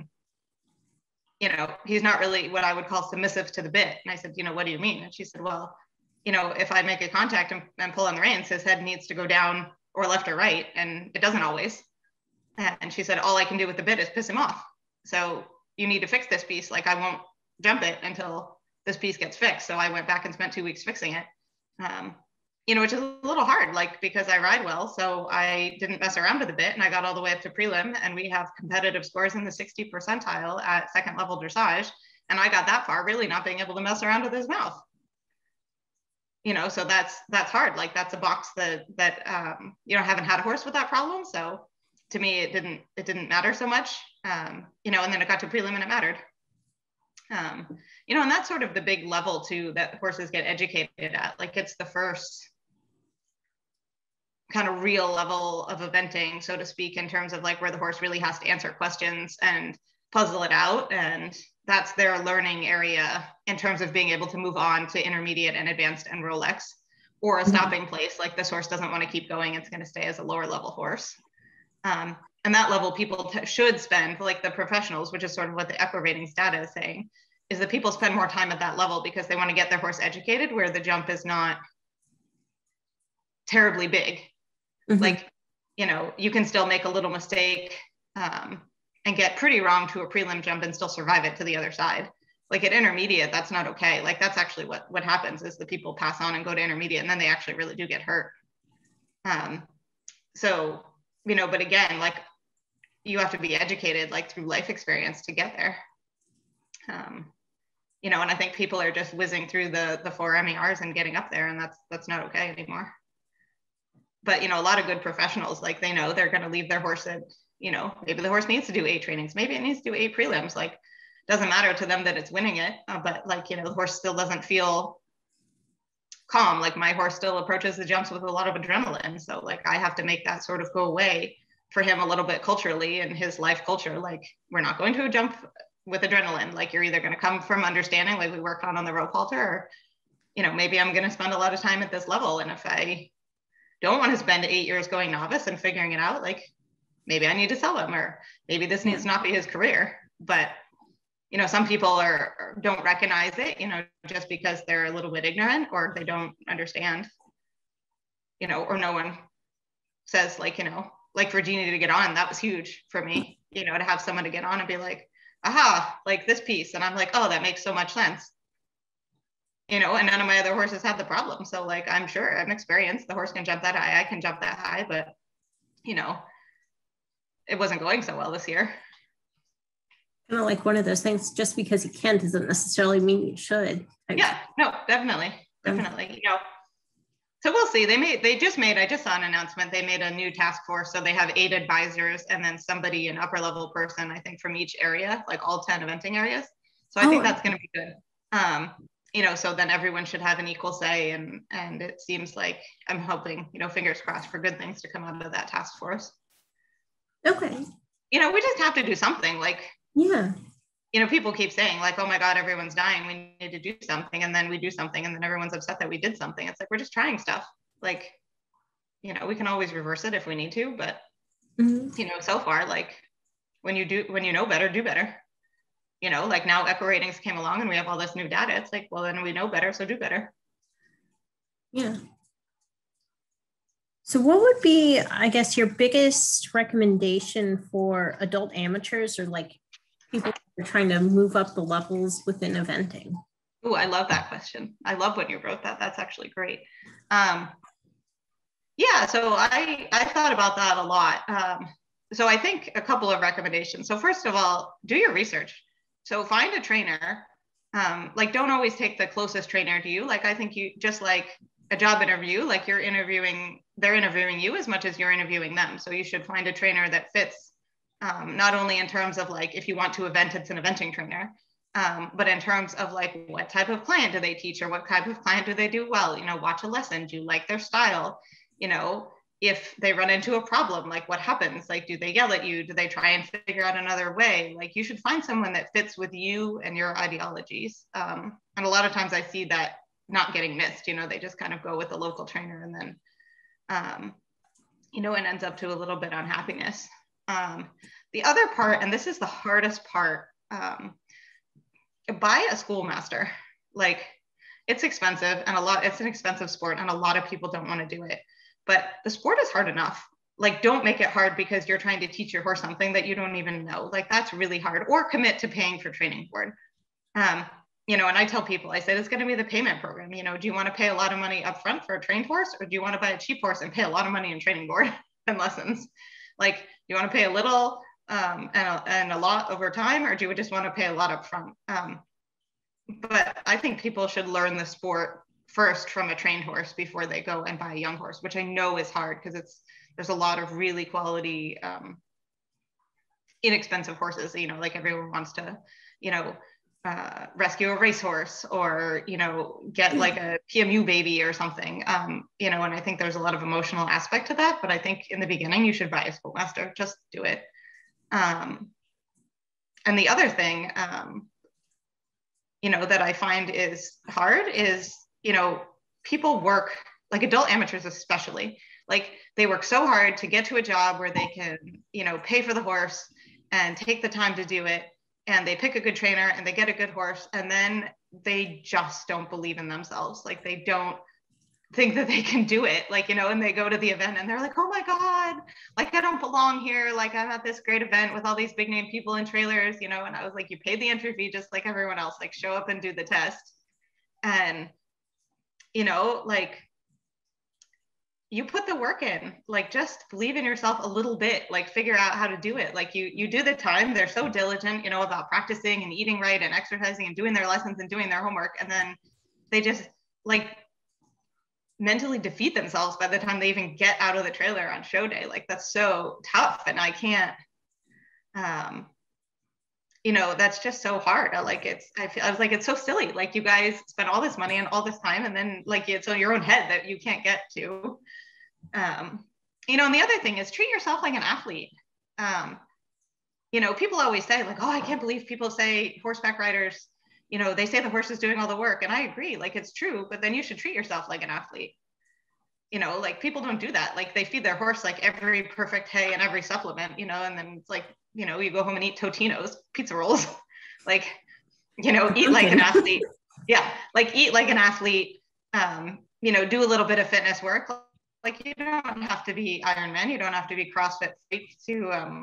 he's not really what I would call submissive to the bit. And I said, what do you mean? And she said, well, if I make a contact and pull on the reins, his head needs to go down or left or right. And it doesn't always. And she said, all I can do with the bit is piss him off. So you need to fix this piece. Like I won't jump it until this piece gets fixed. So I went back and spent 2 weeks fixing it, which is a little hard, like because I ride well. So I didn't mess around with the bit, and I got all the way up to prelim, and we have competitive scores in the 60th percentile at second level dressage. And I got that far really not being able to mess around with his mouth. So that's hard. Like that's a box that haven't had a horse with that problem. So to me, it didn't matter so much, and then it got to prelim and it mattered. And that's sort of the big level too that horses get educated at. Like it's the first kind of real level of eventing, so to speak, in terms of like where the horse really has to answer questions and puzzle it out. And that's their learning area in terms of being able to move on to intermediate and advanced and Rolex, or a stopping place. Like this horse doesn't want to keep going, it's going to stay as a lower level horse. And that level people should spend, like the professionals, which is sort of what the EquiRatings data is saying, is that people spend more time at that level because they want to get their horse educated where the jump is not terribly big. Like, you know, you can still make a little mistake and get pretty wrong to a prelim jump and still survive it to the other side. Like at intermediate, that's not okay. Like that's actually what happens is the people pass on and go to intermediate and then they actually really do get hurt. So, you know, but again, like you have to be educated like through life experience to get there. You know, and I think people are just whizzing through the 4 MERs and getting up there, and that's not okay anymore. But, you know, a lot of good professionals, like they know they're going to leave their horse at, you know, maybe the horse needs to do 8 trainings, maybe it needs to do 8 prelims. Like doesn't matter to them that it's winning it, but like, you know, the horse still doesn't feel calm. Like my horse still approaches the jumps with a lot of adrenaline. So like I have to make that sort of go away for him a little bit culturally in his life culture. Like we're not going to a jump with adrenaline. Like you're either going to come from understanding like we work on the rope halter, or, you know, maybe I'm going to spend a lot of time at this level. And if I don't want to spend 8 years going novice and figuring it out, like maybe I need to sell him, or maybe this needs to not be his career. But, you know, some people don't recognize it, you know, just because they're a little bit ignorant or they don't understand, you know, or no one says like, you know, like for Jeannie to get on, that was huge for me, you know, to have someone to get on and be like, aha, like this piece. And I'm like, oh, that makes so much sense. You know, and none of my other horses have the problem. So like, I'm sure I'm experienced. The horse can jump that high. I can jump that high, but you know, it wasn't going so well this year. Kind of like one of those things, just because you can doesn't necessarily mean you should. Yeah, no, definitely. You know, so we'll see. I just saw an announcement. They made a new task force. So they have 8 advisors and then somebody, an upper level person, I think from each area, like all 10 eventing areas. So I think that's going to be good. You know, so then everyone should have an equal say. And it seems like I'm hoping, you know, fingers crossed for good things to come out of that task force. Okay. You know, we just have to do something like, yeah. You know, people keep saying like, oh my God, everyone's dying. We need to do something. And then we do something. And then everyone's upset that we did something. It's like, we're just trying stuff. Like, you know, we can always reverse it if we need to, but you know, so far, like when you know better, do better. You know, like now EquiRatings came along and we have all this new data. It's like, well, then we know better, so do better. Yeah. So what would be, I guess, your biggest recommendation for adult amateurs or like people who are trying to move up the levels within eventing? Oh, I love that question. I love when you wrote that. That's actually great. Yeah, so I thought about that a lot. So I think a couple of recommendations. So first of all, do your research. So find a trainer. Like don't always take the closest trainer to you. Like I think you just like a job interview, like they're interviewing you as much as you're interviewing them. So you should find a trainer that fits, not only in terms of like, if you want to event, it's an eventing trainer, but in terms of like, what type of client do they teach or what type of client do they do well? You know, watch a lesson, do you like their style? You know, if they run into a problem, like what happens? Like, do they yell at you? Do they try and figure out another way? Like you should find someone that fits with you and your ideologies. And a lot of times I see that not getting missed, you know, they just kind of go with the local trainer and then, you know, it ends up to a little bit unhappiness. The other part, and this is the hardest part, buy a schoolmaster. Like it's expensive and it's an expensive sport and a lot of people don't want to do it, but the sport is hard enough. Like don't make it hard because you're trying to teach your horse something that you don't even know. Like that's really hard, or commit to paying for training board. You know, and I tell people, I said, it's going to be the payment program. You know, do you want to pay a lot of money up front for a trained horse, or do you want to buy a cheap horse and pay a lot of money in training board and lessons? Like, you want to pay a little and a lot over time, or do you just want to pay a lot up front? But I think people should learn the sport first from a trained horse before they go and buy a young horse, which I know is hard because there's a lot of really quality, inexpensive horses. You know, like everyone wants to, you know, rescue a racehorse or, you know, get like a PMU baby or something, you know, and I think there's a lot of emotional aspect to that, but I think in the beginning you should buy a schoolmaster, just do it. And the other thing, that I find is hard is, people work, like adult amateurs especially, like they work so hard to get to a job where they can, pay for the horse and take the time to do it. And they pick a good trainer and they get a good horse. And then they just don't believe in themselves. Like they don't think that they can do it, like, and they go to the event and they're like, oh my God, like I don't belong here. Like I'm at this great event with all these big name people in trailers, and I was like, you paid the entry fee just like everyone else, like show up and do the test. And, like you put the work in, like just believe in yourself a little bit, like figure out how to do it. Like you do the time. They're so diligent, about practicing and eating right and exercising and doing their lessons and doing their homework. And then they just like mentally defeat themselves by the time they even get out of the trailer on show day. Like that's so tough. And I can't, that's just so hard. I was like, it's so silly. Like you guys spend all this money and all this time, and then like it's on your own head that you can't get to. And the other thing is treat yourself like an athlete. People always say like, oh, I can't believe people say horseback riders, they say the horse is doing all the work. And I agree, like it's true, but then you should treat yourself like an athlete. Like people don't do that. Like they feed their horse like every perfect hay and every supplement, and then it's like, you go home and eat Totino's pizza rolls, like, eat like an athlete. Yeah. Like eat like an athlete, do a little bit of fitness work. Like you don't have to be Ironman. You don't have to be CrossFit freak to,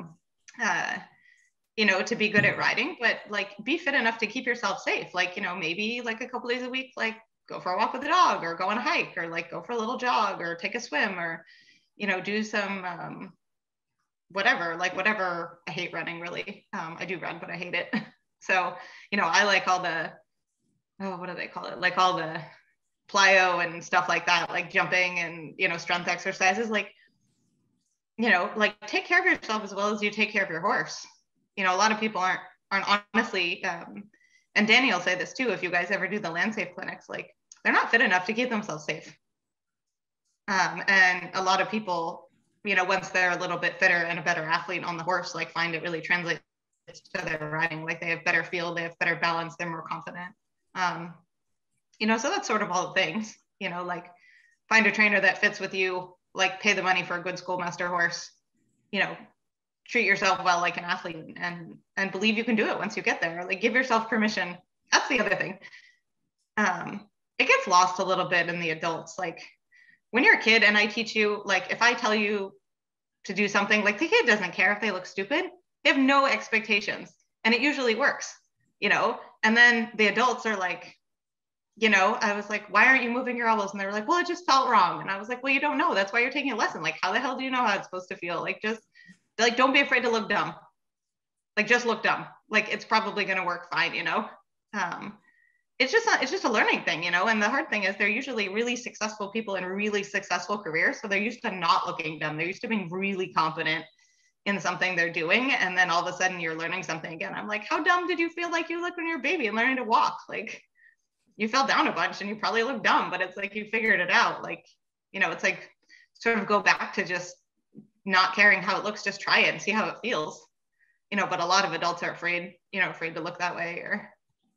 to be good at riding, but like be fit enough to keep yourself safe. Like, maybe like a couple days a week, like go for a walk with the dog or go on a hike or like go for a little jog or take a swim or, do some, whatever. I hate running really. I do run, but I hate it. So, I like all the, what do they call it? Like all the plyo and stuff like that, like jumping and, strength exercises, like, like take care of yourself as well as you take care of your horse. A lot of people aren't honestly, and Danny will say this too, if you guys ever do the land safe clinics, like they're not fit enough to keep themselves safe. And a lot of people, once they're a little bit fitter and a better athlete on the horse, like find it really translates to their riding. Like they have better feel, they have better balance, they're more confident. So that's sort of all the things, like find a trainer that fits with you, like pay the money for a good schoolmaster horse, treat yourself well like an athlete and believe you can do it once you get there. Like give yourself permission. That's the other thing. It gets lost a little bit in the adults. Like when you're a kid and I teach you, like if I tell you to do something, like the kid doesn't care if they look stupid. They have no expectations and it usually works, and then the adults are like, I was like, why aren't you moving your elbows? And they were like, well, it just felt wrong. And I was like, well, you don't know. That's why you're taking a lesson. Like, how the hell do you know how it's supposed to feel? Like, just like, don't be afraid to look dumb. Like, just look dumb. Like, it's probably going to work fine, It's just a learning thing, and the hard thing is they're usually really successful people in really successful careers. So they're used to not looking dumb. They're used to being really competent in something they're doing. And then all of a sudden you're learning something again. I'm like, how dumb did you feel like you looked when you're a baby and learning to walk? Like, you fell down a bunch and you probably look dumb, but it's like you figured it out. Like, it's like sort of go back to just not caring how it looks, just try it and see how it feels. But a lot of adults are afraid to look that way. Or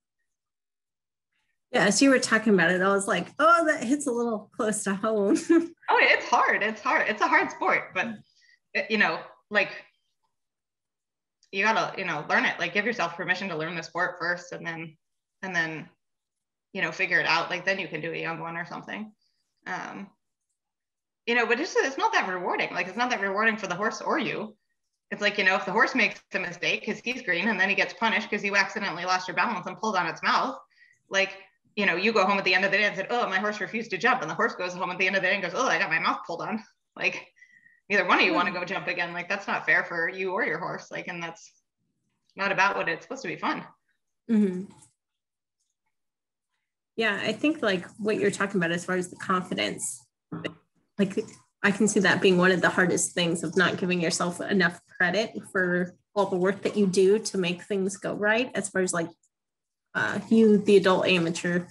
yeah, as you were talking about it, I was like, oh, that hits a little close to home. Oh, it's hard. It's a hard sport, but like you gotta, learn it. Like give yourself permission to learn the sport first and then figure it out. Like then you can do a young one or something. But it's not that rewarding. Like it's not that rewarding for the horse or you. It's like, if the horse makes a mistake because he's green and then he gets punished because you accidentally lost your balance and pulled on its mouth. Like, you go home at the end of the day and said, oh, my horse refused to jump. And the horse goes home at the end of the day and goes, oh, I got my mouth pulled on. Like neither one of you want to go jump again. Like that's not fair for you or your horse. Like, and that's not about what it's supposed to be fun. Mm-hmm. Yeah, I think like what you're talking about as far as the confidence, like I can see that being one of the hardest things of not giving yourself enough credit for all the work that you do to make things go right. As far as like you, the adult amateur,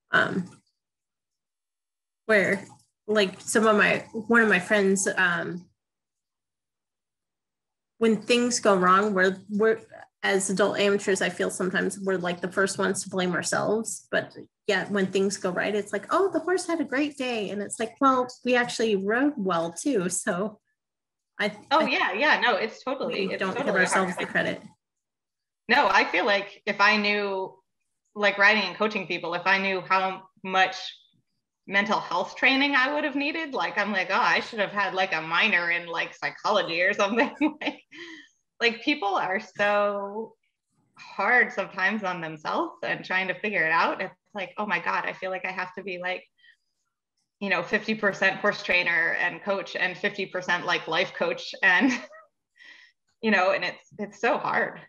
where like one of my friends, when things go wrong, as adult amateurs, I feel sometimes we're like the first ones to blame ourselves. But yeah, when things go right, it's like, oh, the horse had a great day. And it's like, well, we actually rode well too. So no, it's we don't give totally ourselves hard. the credit. No, I feel like if I knew, like riding and coaching people, if I knew how much mental health training I would have needed, like I'm like, oh, I should have had like a minor in like psychology or something. like people are so hard sometimes on themselves and trying to figure it out. It's like, oh my God, I feel like I have to be like, 50% horse trainer and coach and 50% like life coach. And, and it's so hard.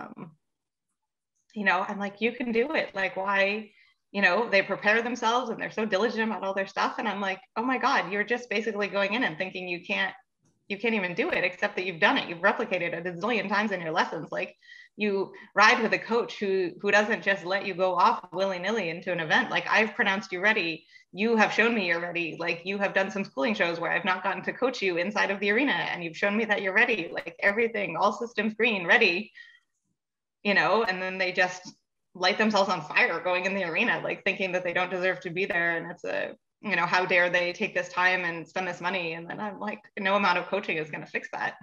I'm like, you can do it. Like, why, they prepare themselves and they're so diligent about all their stuff. And I'm like, oh my God, you're just basically going in and thinking you can't even do it, except that you've done it. You've replicated it a zillion times in your lessons. Like, you ride with a coach who doesn't just let you go off willy-nilly into an event. Like, I've pronounced you ready. You have shown me you're ready. Like, you have done some schooling shows where I've not gotten to coach you inside of the arena, and you've shown me that you're ready. Like, everything, all systems green, ready. And then they just light themselves on fire going in the arena, like thinking that they don't deserve to be there. And it's how dare they take this time and spend this money? And then I'm like, no amount of coaching is going to fix that.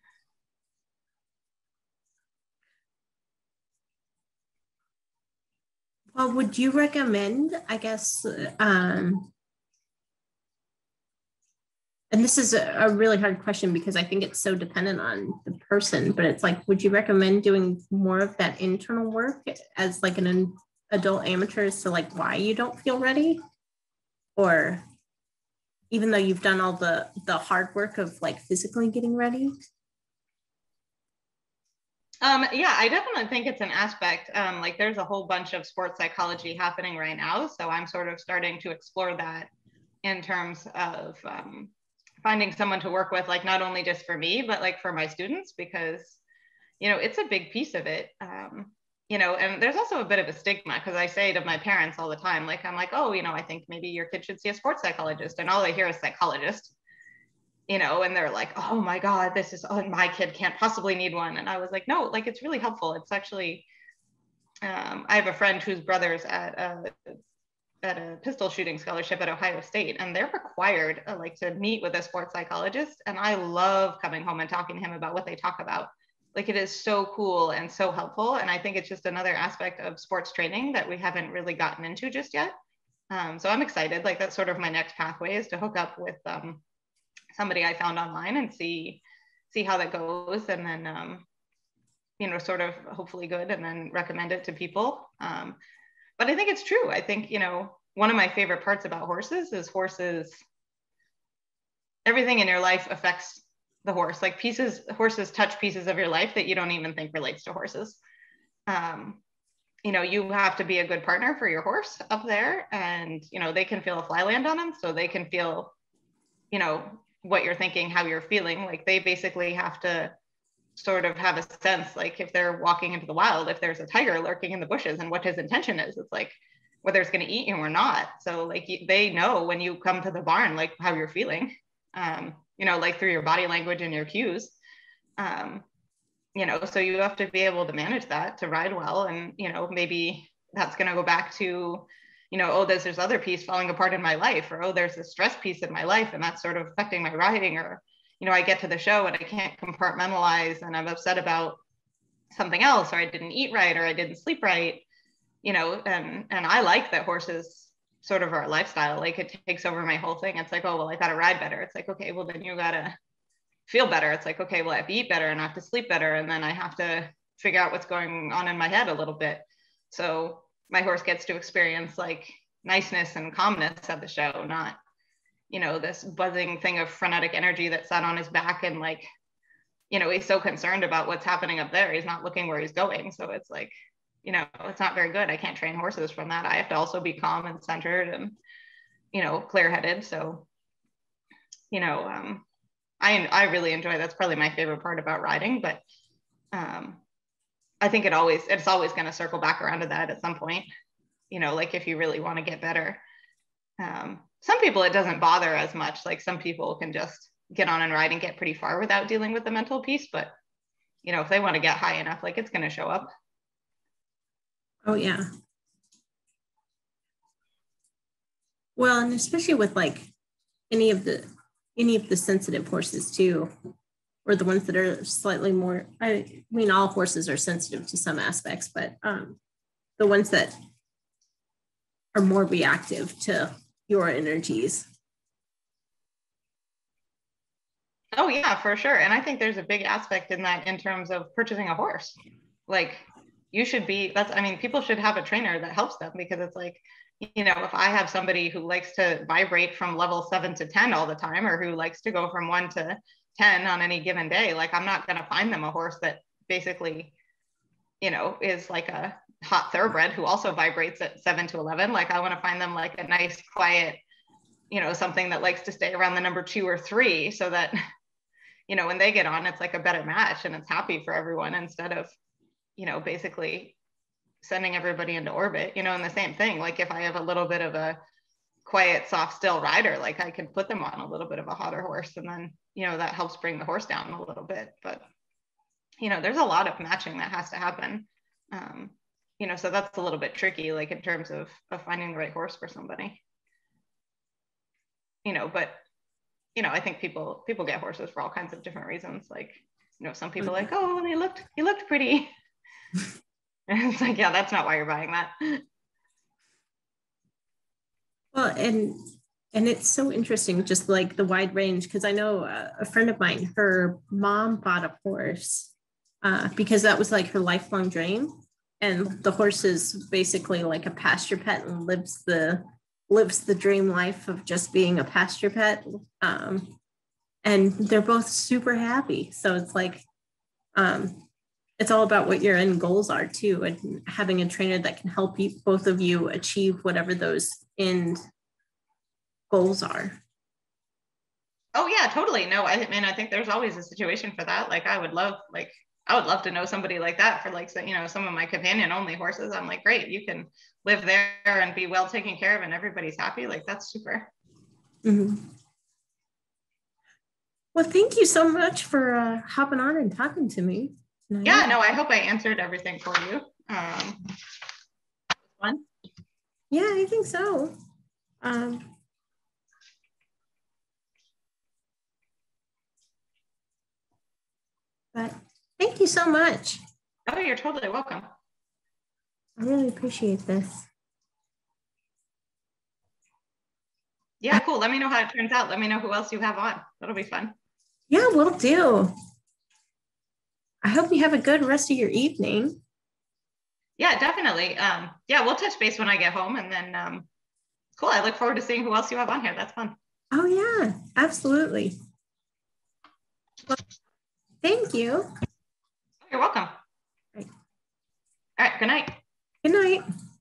Well, would you recommend, I guess, and this is a really hard question because I think it's so dependent on the person, but it's like, would you recommend doing more of that internal work as like an adult amateur as to like why you don't feel ready? Or even though you've done all the hard work of like physically getting ready? Yeah, I definitely think it's an aspect. Like, there's a whole bunch of sports psychology happening right now. So I'm sort of starting to explore that in terms of finding someone to work with, like not only just for me, but like for my students, because, it's a big piece of it. And there's also a bit of a stigma, because I say to my parents all the time, like, I'm like, oh, I think maybe your kid should see a sports psychologist. And all they hear is psychologist, and they're like, oh my God, my kid can't possibly need one. And I was like, no, like, it's really helpful. It's actually, I have a friend whose brother's at a pistol shooting scholarship at Ohio State, and they're required like to meet with a sports psychologist. And I love coming home and talking to him about what they talk about. Like, it is so cool and so helpful. And I think it's just another aspect of sports training that we haven't really gotten into just yet. So I'm excited. Like, that's sort of my next pathway, is to hook up with somebody I found online and see how that goes. And then, sort of hopefully good, and then recommend it to people. But I think it's true. I think, one of my favorite parts about horses is everything in your life affects the horse. Like, horses touch pieces of your life that you don't even think relates to horses. You have to be a good partner for your horse up there, and, they can feel a fly land on them, so they can feel, what you're thinking, how you're feeling. Like, they basically have to sort of have a sense, like, if they're walking into the wild, if there's a tiger lurking in the bushes, and what his intention is. It's like, whether it's going to eat you or not. So like, they know when you come to the barn, like, how you're feeling, like through your body language and your cues. So you have to be able to manage that to ride well. And, maybe that's going to go back to, oh, there's this other piece falling apart in my life, or, oh, there's a stress piece in my life, and that's sort of affecting my riding. Or, I get to the show and I can't compartmentalize, and I'm upset about something else, or I didn't eat right, or I didn't sleep right, and I like that horses sort of are a lifestyle. Like, it takes over my whole thing. It's like, oh, well, I got to ride better. It's like, okay, well, then you got to feel better. It's like, okay, well, I have to eat better, and I have to sleep better. And then I have to figure out what's going on in my head a little bit. So my horse gets to experience like niceness and calmness at the show, not, this buzzing thing of frenetic energy that sat on his back. And like, he's so concerned about what's happening up there, he's not looking where he's going. So it's like, it's not very good. I can't train horses from that. I have to also be calm and centered and, clear-headed. So, I really enjoy, that's probably my favorite part about riding, but I think it's always going to circle back around to that at some point, like, if you really want to get better. Some people, it doesn't bother as much. Like, some people can just get on and ride and get pretty far without dealing with the mental piece. But you know, if they want to get high enough, like it's going to show up. Oh yeah. Well, and especially with like any of the sensitive horses too, or the ones that are slightly more, I mean, all horses are sensitive to some aspects, but the ones that are more reactive to your energies. Oh yeah, for sure. And I think there's a big aspect in that in terms of purchasing a horse. Like you should be, I mean, people should have a trainer that helps them, because it's like, you know, if I have somebody who likes to vibrate from level 7 to 10 all the time, or who likes to go from 1 to 10 on any given day, like I'm not going to find them a horse that basically, you know, is like a hot thoroughbred who also vibrates at 7 to 11. Like I want to find them like a nice, quiet, you know, something that likes to stay around the number 2 or 3, so that, you know, when they get on, it's like a better match and it's happy for everyone, instead of, you know, basically sending everybody into orbit, you know. And the same thing, like if I have a little bit of a quiet, soft, still rider, like I can put them on a little bit of a hotter horse, and then, you know, that helps bring the horse down a little bit. But, you know, there's a lot of matching that has to happen. You know, so that's a little bit tricky, like in terms of finding the right horse for somebody, you know. But, you know, I think people get horses for all kinds of different reasons. Like, you know, some people like, oh, he looked pretty. And it's like, yeah, that's not why you're buying that. Well, and it's so interesting, just like the wide range, because I know a friend of mine, her mom bought a horse because that was like her lifelong dream. And the horse is basically like a pasture pet and lives the dream life of just being a pasture pet. And they're both super happy. So it's like, it's all about what your end goals are too, and having a trainer that can help you, both of you, achieve whatever those end goals are. Oh yeah, totally. No, I mean, I think there's always a situation for that. Like I would love to know somebody like that for like, you know, some of my companion only horses. I'm like, great, you can live there and be well taken care of and everybody's happy. Like that's super. Mm-hmm. Well, thank you so much for hopping on and talking to me. Yeah, no, I hope I answered everything for you. Fun. Yeah, I think so. But thank you so much. Oh, you're totally welcome. I really appreciate this. Yeah, cool. Let me know how it turns out. Let me know who else you have on. That'll be fun. Yeah, we'll do. I hope you have a good rest of your evening. Yeah, definitely. Yeah, we'll touch base when I get home, and then cool. I look forward to seeing who else you have on here. That's fun. Oh yeah, absolutely. Well, thank you. You're welcome. All right. Good night. Good night.